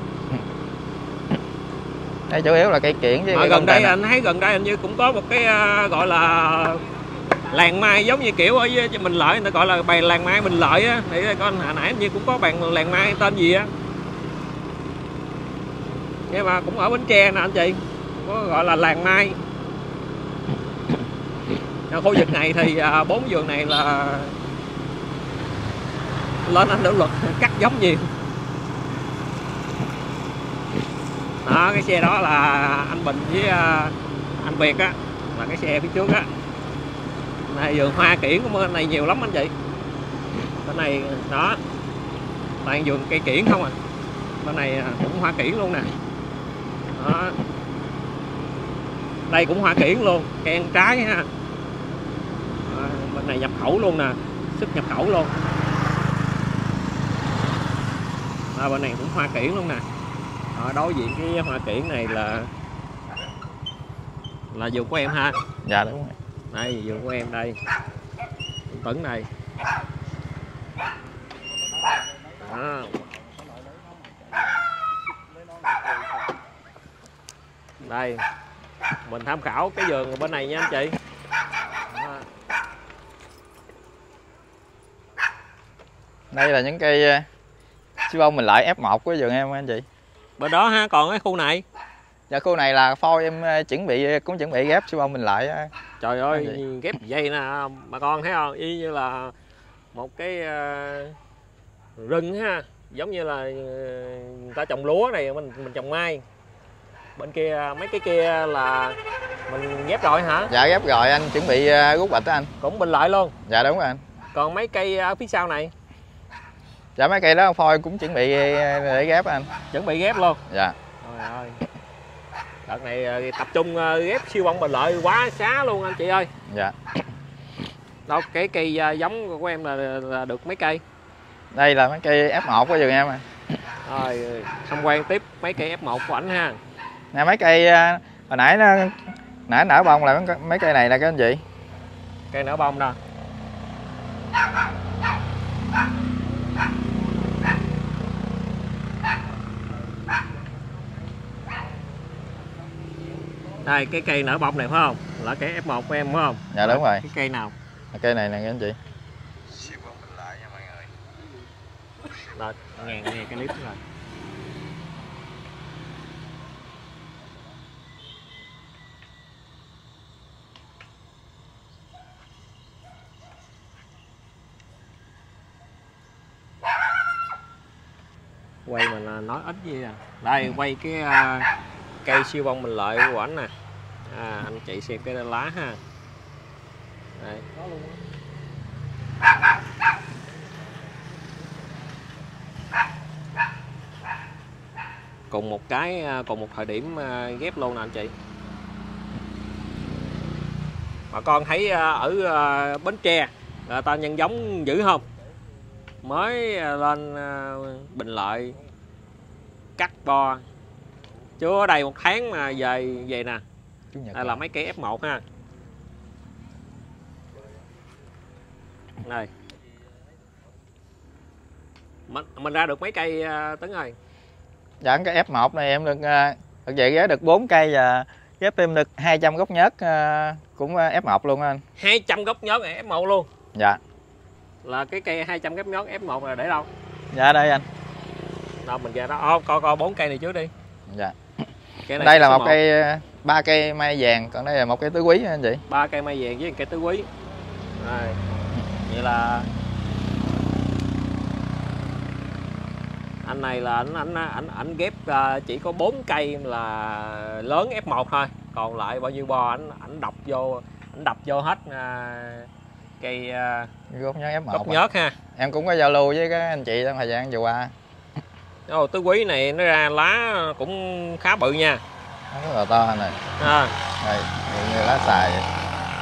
Đây chủ yếu là cây kiển chứ. Mà gần đây anh thấy gần đây hình như cũng có một cái gọi là làng mai giống như kiểu ở với Bình Lợi, người ta gọi là bày làng mai Bình Lợi á. Để coi hồi nãy hình như cũng có bàn làng mai tên gì á. Nhưng mà cũng ở Bến Tre nè anh chị, có gọi là làng mai. Ở khu vực này thì 4 vườn này là lên anh đỡ luật cắt giống nhiều. Đó, cái xe đó là anh Bình với anh Việt á, là cái xe phía trước á. Này vườn hoa kiển của bên này nhiều lắm anh chị. Bên này đó toàn vườn cây kiển không à. Bên này cũng hoa kiển luôn nè. Đó. Đây cũng hoa kiển luôn, cây ăn trái ha. Bên này nhập khẩu luôn nè, xuất nhập khẩu luôn. Bên này cũng hoa kiển luôn nè. Đối diện cái hoa kiển này là vườn của em ha. Dạ đúng rồi. Đây vườn của em đây. Tấn này. Đó. Đây mình tham khảo cái vườn bên này nha anh chị. Đó. Đây là những cây siêu bông mình lại F1 của vườn em anh chị. Bên đó ha, còn cái khu này. Dạ khu này là phôi em cũng chuẩn bị ghép siêu bông mình lại. Trời ơi ghép dây nè bà con thấy không, y như là một cái rừng ha, giống như là người ta trồng lúa này mình trồng mai. Bên kia mấy cái kia là mình ghép rồi hả? Dạ ghép rồi anh, chuẩn bị rút bịch đó anh. Cũng Bình Lợi luôn. Dạ đúng rồi anh. Còn mấy cây ở phía sau này? Dạ mấy cây đó phôi cũng chuẩn bị để ghép anh. Chuẩn bị ghép luôn. Dạ. Trời ơi. Đợt này tập trung ghép siêu bông Bình Lợi quá xá luôn anh chị ơi. Dạ. Đâu cái cây giống của em là được mấy cây? Đây là mấy cây F1 của vườn em à. Rồi tham quan tiếp mấy cây F1 của ảnh ha. Nè mấy cây hồi nãy nở bông là mấy cây này là các anh chị. Cây nở bông nè. Đây cái cây nở bông này phải không? Là cái F1 của em phải không? Dạ đúng rồi. Cái cây nào? Cây này nè anh chị. Rồi, nghe cái clip rồi. Quay mình nói ít gì à. Đây quay cái cây siêu bông Bình Lợi của ảnh nè. Anh chị xem cái lá ha. Đây. Cùng một cái, cùng một thời điểm ghép luôn nè anh chị. Bà con thấy ở Bến Tre người ta nhân giống dữ không? Mới lên Bình Lợi cắt bo chưa đầy 1 tháng mà về nè. Đây là mấy cây F1 ha. Đây. Mình ra được mấy cây Tấn ơi? Dạ cái F1 này em được vậy ghé được 4 cây và ghép em được 200 gốc nhớt cũng F1 luôn anh. 200 gốc nhớt này F1 luôn. Dạ. Là cái cây 200 gốc nhớt F1 là để đâu? Dạ đây anh. Đâu mình ra đó. Coi 4 cây này trước đi. Dạ. Cây này đây là một cây 3 cây mai vàng, còn đây là một cây tứ quý anh chị. 3 cây mai vàng với một cây tứ quý. Rồi. Vậy là anh này là anh ghép chỉ có 4 cây là lớn F1 thôi, còn lại bao nhiêu bo anh đập vô hết cây gốc nhớt F1. Gốc nhớt ha. Em cũng có giao lưu với các anh chị trong thời gian vừa qua. Tứ quý này nó ra lá cũng khá bự nha. Nó rất là to này. Đây, như lá xài vậy.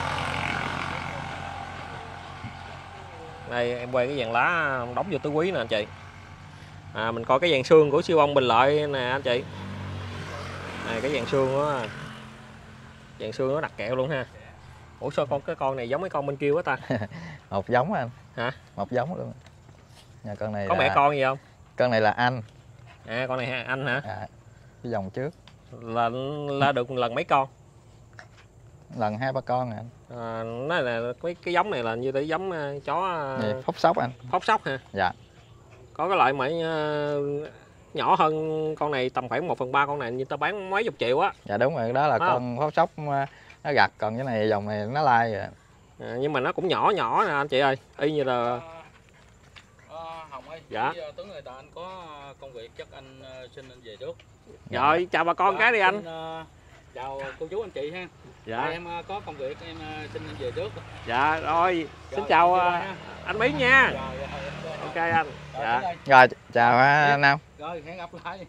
Đây em quay cái dàn lá đóng vô tứ quý nè anh chị. Mình coi cái dàn xương của siêu bông Bình Lợi nè anh chị. Này cái dàn xương đó. Dàn xương nó đặc kẹo luôn ha. Ủa sao cái con này giống mấy con bên kia quá ta? Một giống anh. Hả? Một giống luôn. Nhà con này có mẹ con gì không? Con này là anh. Con này anh hả? Cái dòng trước là được lần mấy con? Lần 2-3 con nè. Nó là cái giống này là như thế giống chó phốc sóc anh. Phốc sóc hả? Dạ. Có cái loại mà nhỏ hơn con này tầm khoảng 1/3 con này, như ta bán mấy chục triệu á. Dạ đúng rồi, đó là con phốc sóc nó gặt, còn cái này dòng này nó lai rồi. Nhưng mà nó cũng nhỏ nè anh chị ơi, y như là Hồng ơi, dạ. Tuấn ơi, anh có công việc chắc anh xin anh về trước. Rồi chào bà con cái đi anh. Chào cô chú anh chị ha. Dạ. Em có công việc em xin anh về trước. Dạ rồi, xin chào anh Miến nha. Ok anh. Dạ. Rồi chào Nam. Rồi hẹn gặp lại.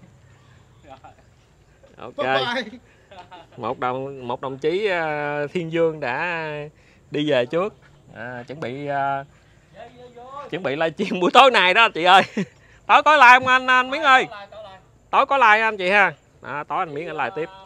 Ok. Một đồng chí Thiên Dương đã đi về trước, chuẩn bị livestream buổi tối này đó anh chị ơi. Tối có live không anh Miến ơi? Tối có live anh chị ha. Tối anh Miến anh live tiếp.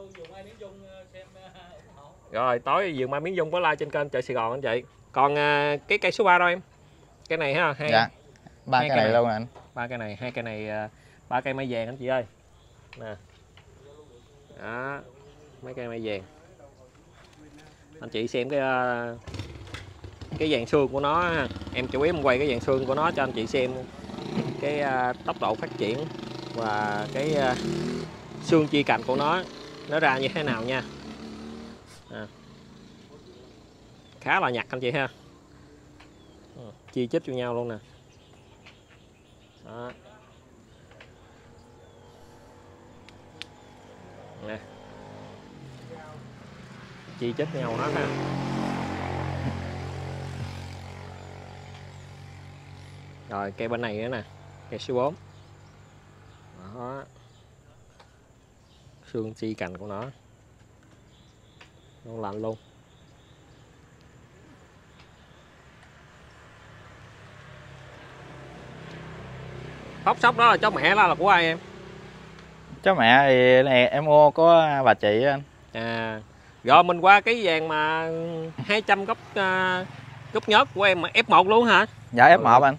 Rồi tối Vườn Mai Miến Dung có live trên kênh Chợ Sài Gòn anh chị. Còn cái cây số 3 đâu em? Cái này ha, dạ. 3 cây này luôn anh. 3 cây này, 2 cây này, 3 cây mai vàng anh chị ơi. Nè. Đó. Mấy cây mai vàng. Anh chị xem cái dàn xương của nó, em chủ yếu em quay cái dàn xương của nó cho anh chị xem cái tốc độ phát triển và cái xương chi cành của nó ra như thế nào nha. Khá là nhặt anh chị ha. Chi chít cho nhau luôn nè. Đó. Nè. Chi chít nhau hết ha. Rồi cây bên này nữa nè, cây số 4. Đó. Xương chi cành của nó lạnh luôn. Phốc sóc đó là chó mẹ đó là của ai em? Chó mẹ thì này em mua có bà chị anh. Rồi mình qua cái dàn mà 200 gốc nhớt của em mà F1 luôn hả? Dạ F1 anh.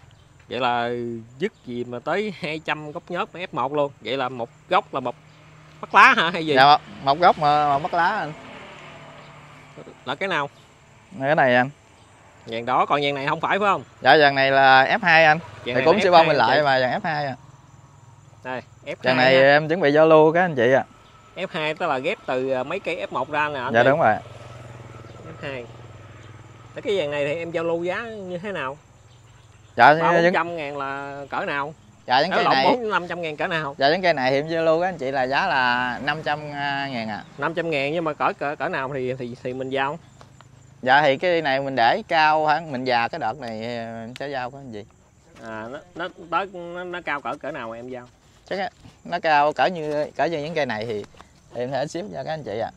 Vậy là dứt gì mà tới 200 gốc nhớt mà F1 luôn. Vậy là một gốc là Bắt lá hả hay gì? Dạ một gốc mà bắt lá anh. Là cái nào? Cái này anh. Vàng đó, còn vàng này không phải không? Dạ vàng này là F2 anh. Vàng Thì cũng sẽ bông mình lại chị. mà vàng F2 à. Đây, F2. Vàng này ha. Em chuẩn bị giao lưu các anh chị ạ. F2 tức là ghép từ mấy cây F1 ra nè. Dạ đúng rồi. F2. Cái vàng này thì em giao lưu giá như thế nào? Dạ 400.000 là cỡ nào? Dạ những cây này 500.000 cỡ nào? Dạ những cây này thì em giao lưu các anh chị là giá là 500.000 à. 500.000 nhưng mà cỡ nào thì mình giao? Dạ thì cái này mình để cao hả? Mình già cái đợt này sẽ giao các anh chị. À nó cao cỡ nào mà em giao? Chắc nó cao cỡ như những cây này thì em thể ship cho các anh chị ạ.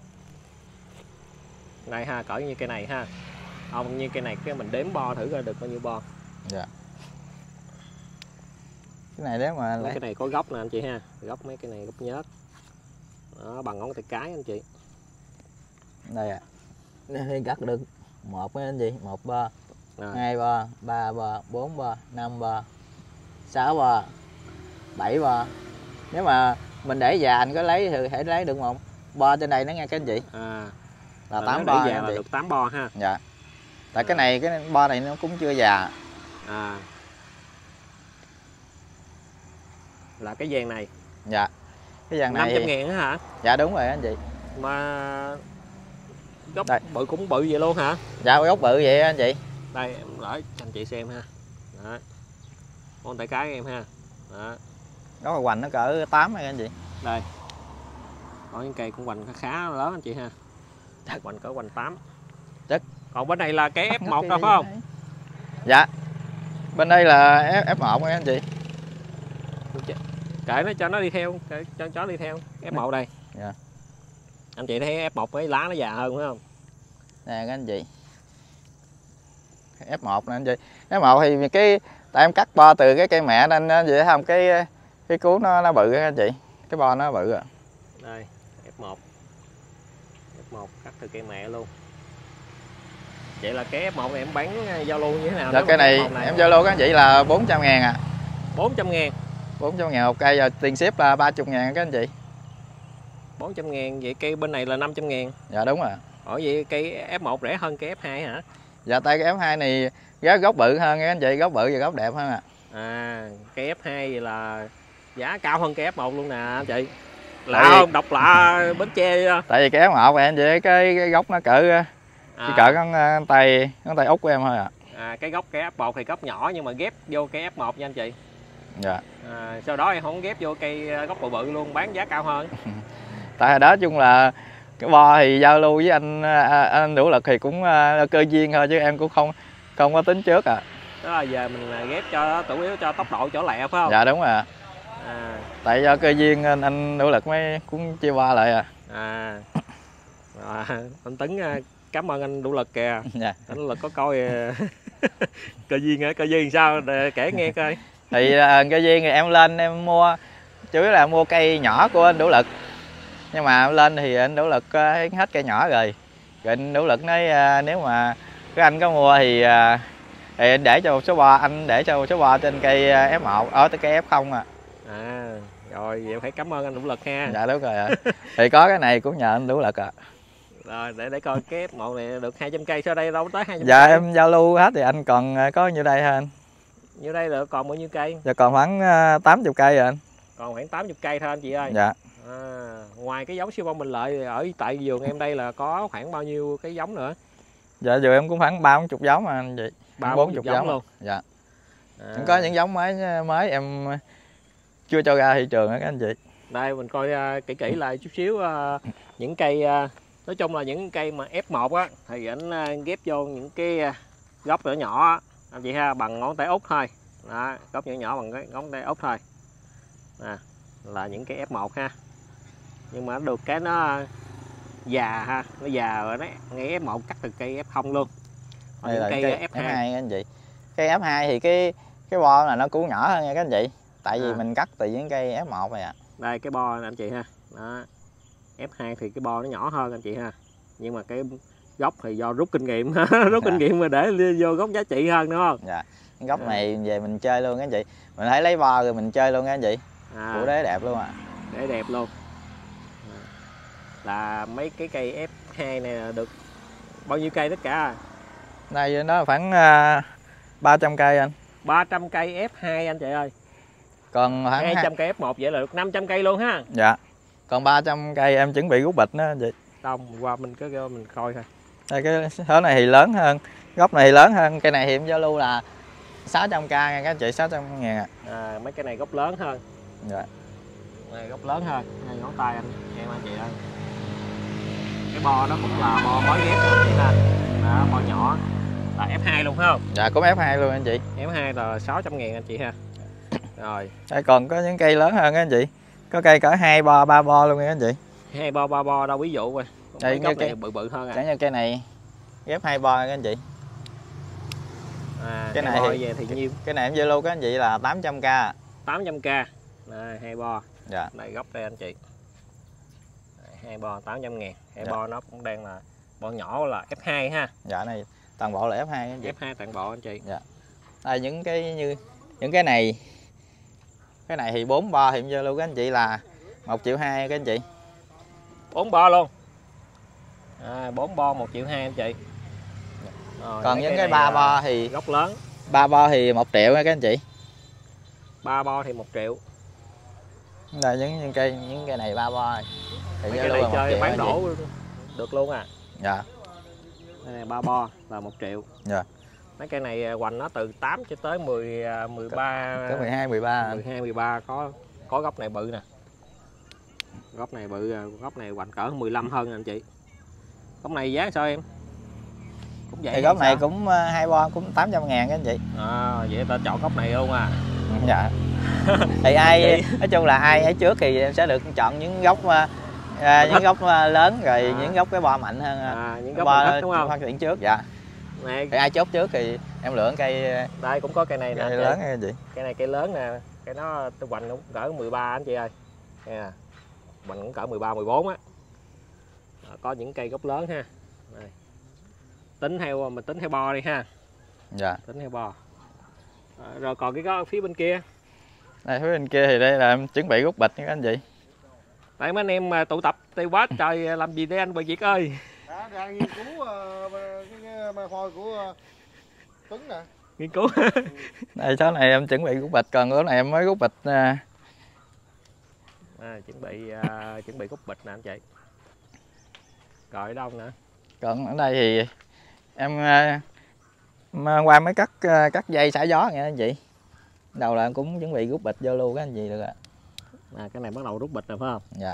Này ha, cỡ như cây này ha. Ông như cây này cái mình đếm bo thử coi được bao nhiêu bo. Dạ. Cái này nếu mà cái này có gốc nè anh chị ha, gốc mấy cái này gốc nhớt. Đó, bằng ngón tay cái anh chị. Đây ạ. Đây cắt được 1 anh chị, 1 bo, 2 bo, 3 bo, 4 bo, 5 bo, 6 bo, 7 bo. Nếu mà mình để già anh có lấy thì thể lấy được một bo trên đây nữa nghe các anh chị. Là 8 bo già là được 8 bo ha. Dạ. Tại cái bo này nó cũng chưa già. Là cái vàng này. Dạ. Cái vàng này 500.000 á hả? Dạ đúng rồi anh chị. Mà gốc bự cũng bự vậy luôn hả? Dạ gốc bự vậy anh chị. Đây em lấy cho anh chị xem ha. Đó. Con tay cái em ha. Đó. Đó là hoành nó cỡ 8 này anh chị. Đây. Có những cây cũng hoành khá lớn anh chị ha. Hoành cỡ hoành 8. Chắc. Còn bên này là cái F1 đâu phải không? Dạ. Bên đây là F1 nha anh chị. Kệ nó cho nó đi theo, kệ cho chó đi theo. F1 đây. Dạ. Anh chị thấy F1 với lá nó già hơn phải không? Nè các anh chị. F1 nè anh chị. F1 thì tại em cắt bo từ cái cây mẹ nên anh chị thấy không, cái cuốn nó bự các anh chị. Cái bo nó bự à. Đây, F1. F1 cắt từ cây mẹ luôn. Vậy là cái F1 này em bán giao lưu như thế nào? Dạ, cái này em giao lưu các anh chị là 400.000 à. 400.000. 400.000 một cây, giờ tiền ship là 30.000 các anh chị. 400.000, vậy cây bên này là 500.000. Dạ đúng rồi. Vậy cây F1 rẻ hơn cây F2 hả? Dạ tay cái F2 này gốc bự hơn các anh chị, gốc bự và gốc đẹp hơn à. Cây F2 vậy là giá cao hơn cây F1 luôn nè anh chị. Lạ không? Độc lạ Bến Tre. Tại vì cái F1 này anh chị, cái gốc nó cỡ chỉ cỡ ngón tay út của em thôi à. Cái gốc cây F1 thì gốc nhỏ nhưng mà ghép vô cây F1 nha anh chị. Dạ. Sau đó em không ghép vô cây gốc bự bự luôn, bán giá cao hơn. Tại đó chung là cái bo thì giao lưu với anh Đủ Lực thì cũng cơ duyên thôi chứ em cũng không có tính trước à. Đó là giờ mình ghép cho chủ yếu cho tốc độ chỗ lẹ phải không? Dạ đúng rồi ạ. Tại do cơ duyên anh Đủ Lực mới cũng chia ba lại à. Anh Tấn cảm ơn anh Đủ Lực kìa. Dạ. Anh Đủ Lực có coi cơ duyên hả? Cơ duyên sao để kể nghe coi. Thì cơ duyên thì em lên em mua chủ yếu là mua cây nhỏ của anh Đủ Lực. Nhưng mà lên thì anh Đủ Lực hết cây nhỏ rồi. Rồi anh Đủ Lực nói nếu mà các anh có mua thì anh để cho một số bo, anh để cho một số bo trên cây F1 ở tới cây F0 à. Rồi vậy phải cảm ơn anh Đủ Lực ha. Dạ đúng rồi ạ. Thì có cái này cũng nhờ anh Đủ Lực à. Rồi để coi cái F1 này được 200 cây, sau đây đâu tới 200 dạ cây. Em giao lưu hết thì anh còn có nhiêu đây hả anh? Như đây được còn bao nhiêu cây? Dạ còn khoảng 80 cây rồi anh. Còn khoảng 80 cây thôi anh chị ơi. Dạ. Ngoài cái giống siêu bông Bình Lợi ở tại vườn em đây là có khoảng bao nhiêu cái giống nữa? Dạ vườn em cũng khoảng 30-40 giống mà anh chị. 30-40 giống luôn. Dạ. Có những giống mới em chưa cho ra thị trường đó các anh chị. Đây mình coi kỹ lại chút xíu những cây nói chung là những cây mà F1 á thì anh ghép vô những cái gốc nhỏ nhỏ anh chị ha, bằng ngón tay út thôi. Đó, gốc nhỏ nhỏ bằng cái ngón tay út thôi. Là những cái F1 ha. Nhưng mà được cái nó già ha, nó già rồi đấy, ngay F1 cắt từ cây F0 luôn. Đây là cây F2 anh chị. Cây F2 thì cái bo là nó cũng nhỏ hơn nha các anh chị. Tại vì mình cắt từ những cây F1 này ạ. Đây cái bo này anh chị ha. Đó. F2 thì cái bo nó nhỏ hơn anh chị ha. Nhưng mà cái gốc thì do rút kinh nghiệm, rút kinh nghiệm mà để vô gốc giá trị hơn đúng không? Dạ. Cái gốc này về mình chơi luôn các anh chị. Mình thấy lấy bo rồi mình chơi luôn các anh chị. Của đế đẹp luôn à. Để đẹp luôn. là mấy cái cây F2 này là được bao nhiêu cây tất cả? Đây đó là khoảng 300 cây anh. 300 cây F2 anh chị ơi. Còn khoảng 200 cây F1 vậy là được 500 cây luôn ha. Dạ. Còn 300 cây em chuẩn bị rút bịch đó anh chị. Đông qua mình cứ mình coi thôi. Đây cái hớn này thì lớn hơn, gốc này thì lớn hơn, cây này thì em giao lưu là 600k nha các anh chị, 600.000 à. Mấy cái này gốc lớn hơn. Dạ. Này gốc lớn hơn, ngay ngón tay anh chị ơi. Cái bo đó cũng là bo mới ghép anh chị ha. Đó, bo nhỏ là F2 luôn phải không? Dạ cũng F2 luôn anh chị. F2 là 600.000 anh chị ha. Rồi. Đây còn có những cây lớn hơn các anh chị. Có cây cỡ 2 bo, 3 bo luôn nha các anh chị. 2 bo, 3 bo đâu ví dụ rồi. Đây gốc cây này bự bự hơn à. Chẳng như cây này ghép 2 bo các anh chị. À, cái này bo về thì nhiêu? Cái này em giao lưu các anh chị là 800k. 800k. Này 2 bo. Dạ. Này gốc đây anh chị. 2 bo 800.000. 2 dạ. bo nó cũng đang là bo nhỏ là F2 ha. Dạ này toàn bộ là F2 anh chị. F2 toàn bộ anh chị. Dạ. Đây những cái như những cái này. Cái này thì 4 bo thì em giao lưu các anh chị là 1,2 triệu các anh chị. 4 bo luôn. 4 bo 1,2 triệu anh chị. Rồi, còn những cái 3 bo thì gốc lớn. 3 bo thì 1 triệu nha các anh chị. 3 bo thì 1 triệu. Đây những cây này 3 bo thì cái này chơi bán đổ được luôn à. Dạ. Cái này 3 bo là 1 triệu. Dạ. Mấy cây này hoành nó từ 8 cho tới 10 13 có 12 13 12 13 có gốc này bự nè. Gốc này bự, gốc này hoành cỡ 15 hơn anh chị. Gốc này giá sao em? Cũng vậy. Thì gốc này cũng 2 bo cũng 800.000 các anh chị. À, vậy ta chọn gốc này luôn à. Dạ. Thì ai nói chung là ai ở trước thì em sẽ được chọn những gốc những gốc lớn rồi những gốc cái bo mạnh hơn. Những gốc bo thích, đúng không? Phát triển trước. Dạ. Này. Thì ai chốt trước thì em lựa cây đây cũng có cây này nè. Cây lớn nha anh chị. Cây này cây lớn nè, cái nó hoành cũng cỡ 13 anh chị ơi. Nè. Hoành cũng cỡ 13 14 á. Có những cây gốc lớn ha. Đây. Tính theo bo đi ha. Dạ. Tính theo bo. Rồi còn cái phía bên kia. Đây phía bên kia thì đây là em chuẩn bị rút bịch nha các anh chị. Tại mấy anh em mà tụ tập tây quá trời làm gì để anh Bà Việt ơi. Đang nghiên cứu cái mai phôi của Tuấn nè. Nghiên cứu. Đây số này em chuẩn bị rút bịch, còn cái này em mới rút bịch. Chuẩn bị rút bịch nè anh chị. Rồi ở đâu nữa? Còn ở đây thì em qua mới cắt dây xả gió nha anh chị. Đầu là em cũng chuẩn bị rút bịch vô luôn các anh chị được ạ. Cái này bắt đầu rút bịch rồi phải không? Dạ.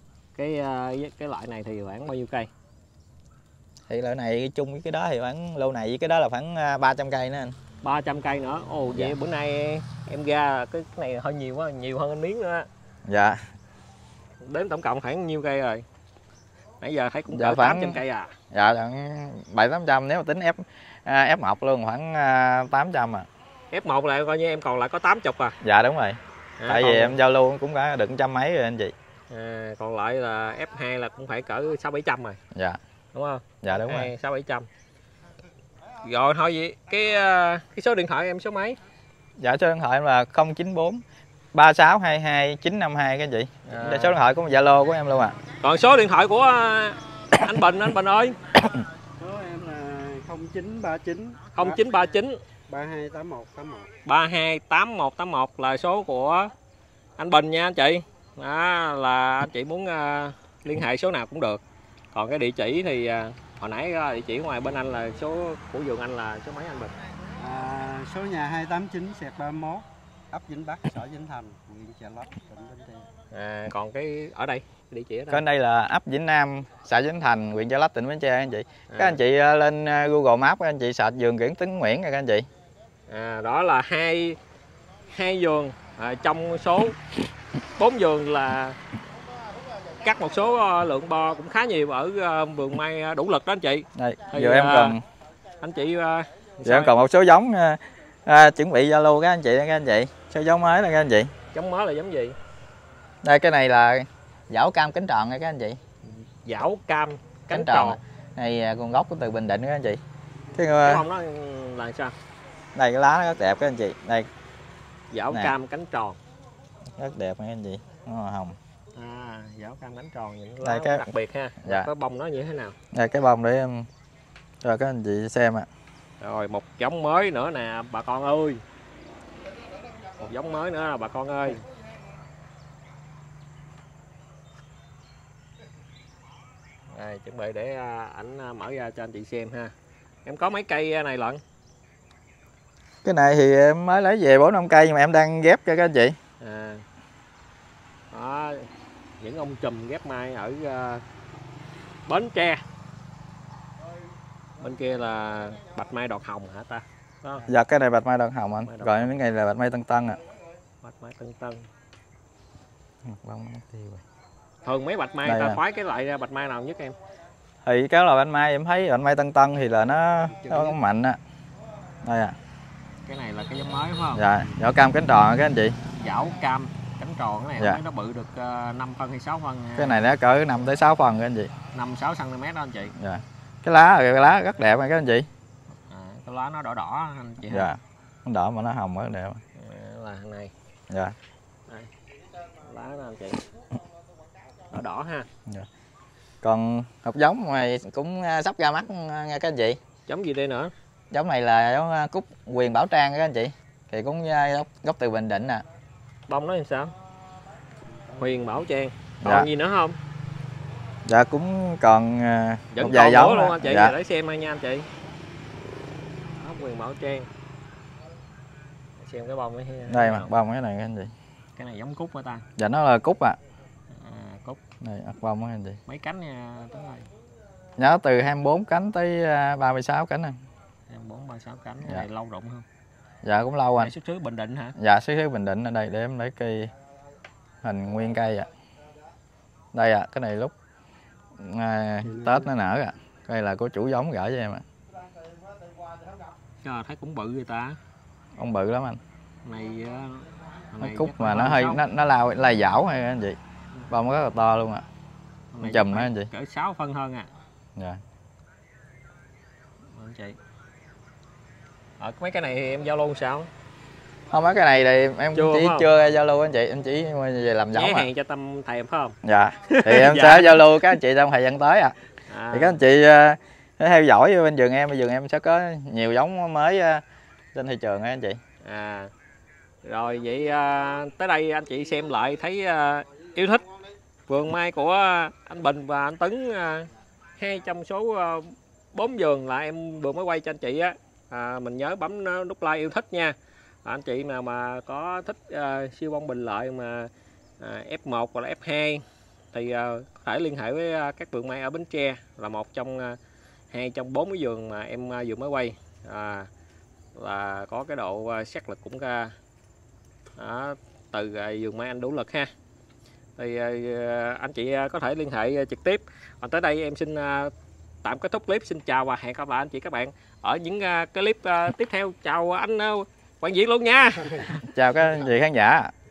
Cái loại này thì khoảng bao nhiêu cây? Thì loại này chung với cái đó thì khoảng lô này với cái đó là khoảng 300 cây nữa anh. 300 cây nữa. Ồ vậy dạ. Bữa nay em ra cái này hơi nhiều quá, nhiều hơn anh miếng nữa. Dạ. Đếm tổng cộng khoảng nhiêu cây rồi? Nãy giờ thấy cũng dạ, cỡ 800 cây à. Dạ khoảng 700-800 nếu mà tính F1 luôn khoảng 800 à. F1 lại coi như em còn lại có 80 à. Dạ đúng rồi. Tại vì em giao lưu cũng đã được trăm mấy rồi anh chị. Còn lại là F2 là cũng phải cỡ 600-700 rồi. Dạ. Đúng không? Dạ đúng rồi. 600-700. Rồi thôi vậy cái số điện thoại em số mấy? Dạ số điện thoại em là 094 3622 952 các anh chị. Số điện thoại của Zalo của em luôn à. Còn số điện thoại của anh Bình ơi. Số em là 0939 0939 328181. 328181 là số của anh Bình nha anh chị. Đó là anh chị muốn liên hệ số nào cũng được. Còn cái địa chỉ thì hồi nãy địa chỉ ngoài bên anh là số của vườn anh là số mấy anh Bình? Số nhà 289/31 ấp Vĩnh Bắc, xã Vĩnh Thành, huyện Chợ Lách, tỉnh Bến Tre. Còn cái ở đây địa chỉ ở đây. Còn đây là ấp Vĩnh Nam, xã Vĩnh Thành, huyện Chợ Lách, tỉnh Bến Tre anh chị. Các anh chị lên Google Maps các anh chị search vườn kiển Tuấn Nguyễn nha các anh chị. Đó là hai vườn trong số 4 vườn là cắt một số lượng bo cũng khá nhiều ở vườn mai đủ lực đó anh chị. Đây, thì giờ em cần anh chị giờ em còn một số giống chuẩn bị Zalo các anh chị các anh chị. Số giống mới là các anh chị. Giống mới là giống gì? Đây cái này là dảo cam cánh tròn nha các anh chị. Dảo cam cánh tròn. Này nguồn gốc của từ Bình Định các anh chị. Cái bông nó là sao? Đây cái lá nó rất đẹp các anh chị. Đây. Dảo cam cánh tròn. Rất đẹp nha anh chị. Nó màu hồng. Giảo cam cánh tròn những lá Đây cái đặc biệt ha. Dạ. Cái bông nó như thế nào? Đây cái bông để em cho các anh chị xem ạ. Rồi một giống mới nữa nè bà con ơi. Một giống mới nữa là bà con ơi. Đây, chuẩn bị để ảnh mở ra cho anh chị xem ha. Em có mấy cây này lận? Cái này thì em mới lấy về 4-5 cây nhưng mà em đang ghép cho các anh chị. Đó, những ông chùm ghép mai ở Bến Tre. Bên kia là bạch mai đọt hồng hả ta? Đó. Dạ cái này bạch mai đọt hồng anh. Gọi mấy ngày là bạch mai tân tân ạ. Bạch mai tân tân. Bông mất tiêu rồi. Thường mấy bạch mai Đây ta à. khoái cái loại bạch mai nào nhất em? Thì cái là bạch mai em thấy bạch mai tân tân thì là nó mạnh á. Đây à. Cái này là cái giống mới phải không? Dạ, giảo cam cánh tròn các anh chị. Giảo cam cánh tròn cái này Dạ. nó bự được 5 phân hay 6 phân? Cái này nó cỡ 5 tới 6 phần các anh chị. 5-6 cm đó anh chị. Dạ. Cái lá rất đẹp nha các anh chị. Cái lá nó đỏ đỏ anh chị. Dạ. Nó đỏ mà nó hồng rất đẹp. Là thằng này. Dạ. Đây. Lá đó anh chị. Đỏ đỏ ha. Dạ. Còn hộp giống này cũng sắp ra mắt nha các anh chị. Giống gì đây nữa? Giống này là giống cúc Quyền Bảo Trang các anh chị. Thì cũng gốc từ Bình Định nè. Bông nó làm sao? Huyền Bảo Trang. Còn Dạ. gì nữa không? Dạ cũng còn Vẫn một vài còn giống nữa luôn anh chị. Dạ. Để xem nha anh chị. Đó, Huyền Bảo Trang. Xem cái bông ấy. Đây mặt bông cái này các anh chị. Cái này giống cúc hả ta? Dạ nó là cúc ạ. Cúc. Này mặt bông các anh chị. Mấy cánh nha Tuấn ơi? Nhớ từ 24 cánh tới 36 cánh nè. 24-36 cánh. Cái Dạ. này lâu rụng không? Dạ cũng lâu anh. Xuất xứ Bình Định hả? Dạ xuất xứ Bình Định ở đây để em lấy cây hình nguyên cây ạ. Đây ạ, cái này lúc Tết nó nở ạ. Đây là của chủ giống gửi cho em ạ. Thấy cũng bự người ta. Ông bự lắm anh. Này Nó cúc mà nó hơi nó lai dảo hay anh chị. Bông rất là to luôn ạ. Chùm á anh chị. Cỡ 6 phân hơn à. Dạ. Anh chị. Ở mấy cái này em giao lưu sao? Không, mấy cái này thì em chưa giao lưu anh chị, em chỉ về làm giống à. à. Hàng cho tâm thèm phải không? Dạ. Thì em sẽ giao lưu các anh chị trong thời gian tới ạ. Thì các anh chị theo dõi bên vườn em sẽ có nhiều giống mới trên thị trường á anh chị. Rồi vậy tới đây anh chị xem lại thấy yêu thích vườn mai của anh Bình và anh Tấn, 2 trong số 4 vườn là em vừa mới quay cho anh chị á. Mình nhớ bấm nút like yêu thích nha. Anh chị nào mà có thích siêu bông Bình Lợi mà F1 hoặc là F2 thì có thể liên hệ với các vườn mai ở Bến Tre, là một trong 2 trong 4 cái vườn mà em vừa mới quay, là có cái độ sắc lực cũng từ vườn mai anh Đủ Lực ha. Thì anh chị có thể liên hệ trực tiếp. Còn tới đây em xin tạm kết thúc clip. Xin chào và hẹn gặp lại anh chị các bạn ở những cái clip tiếp theo. Chào anh Quang Việt luôn nha. Chào các anh chị khán giả.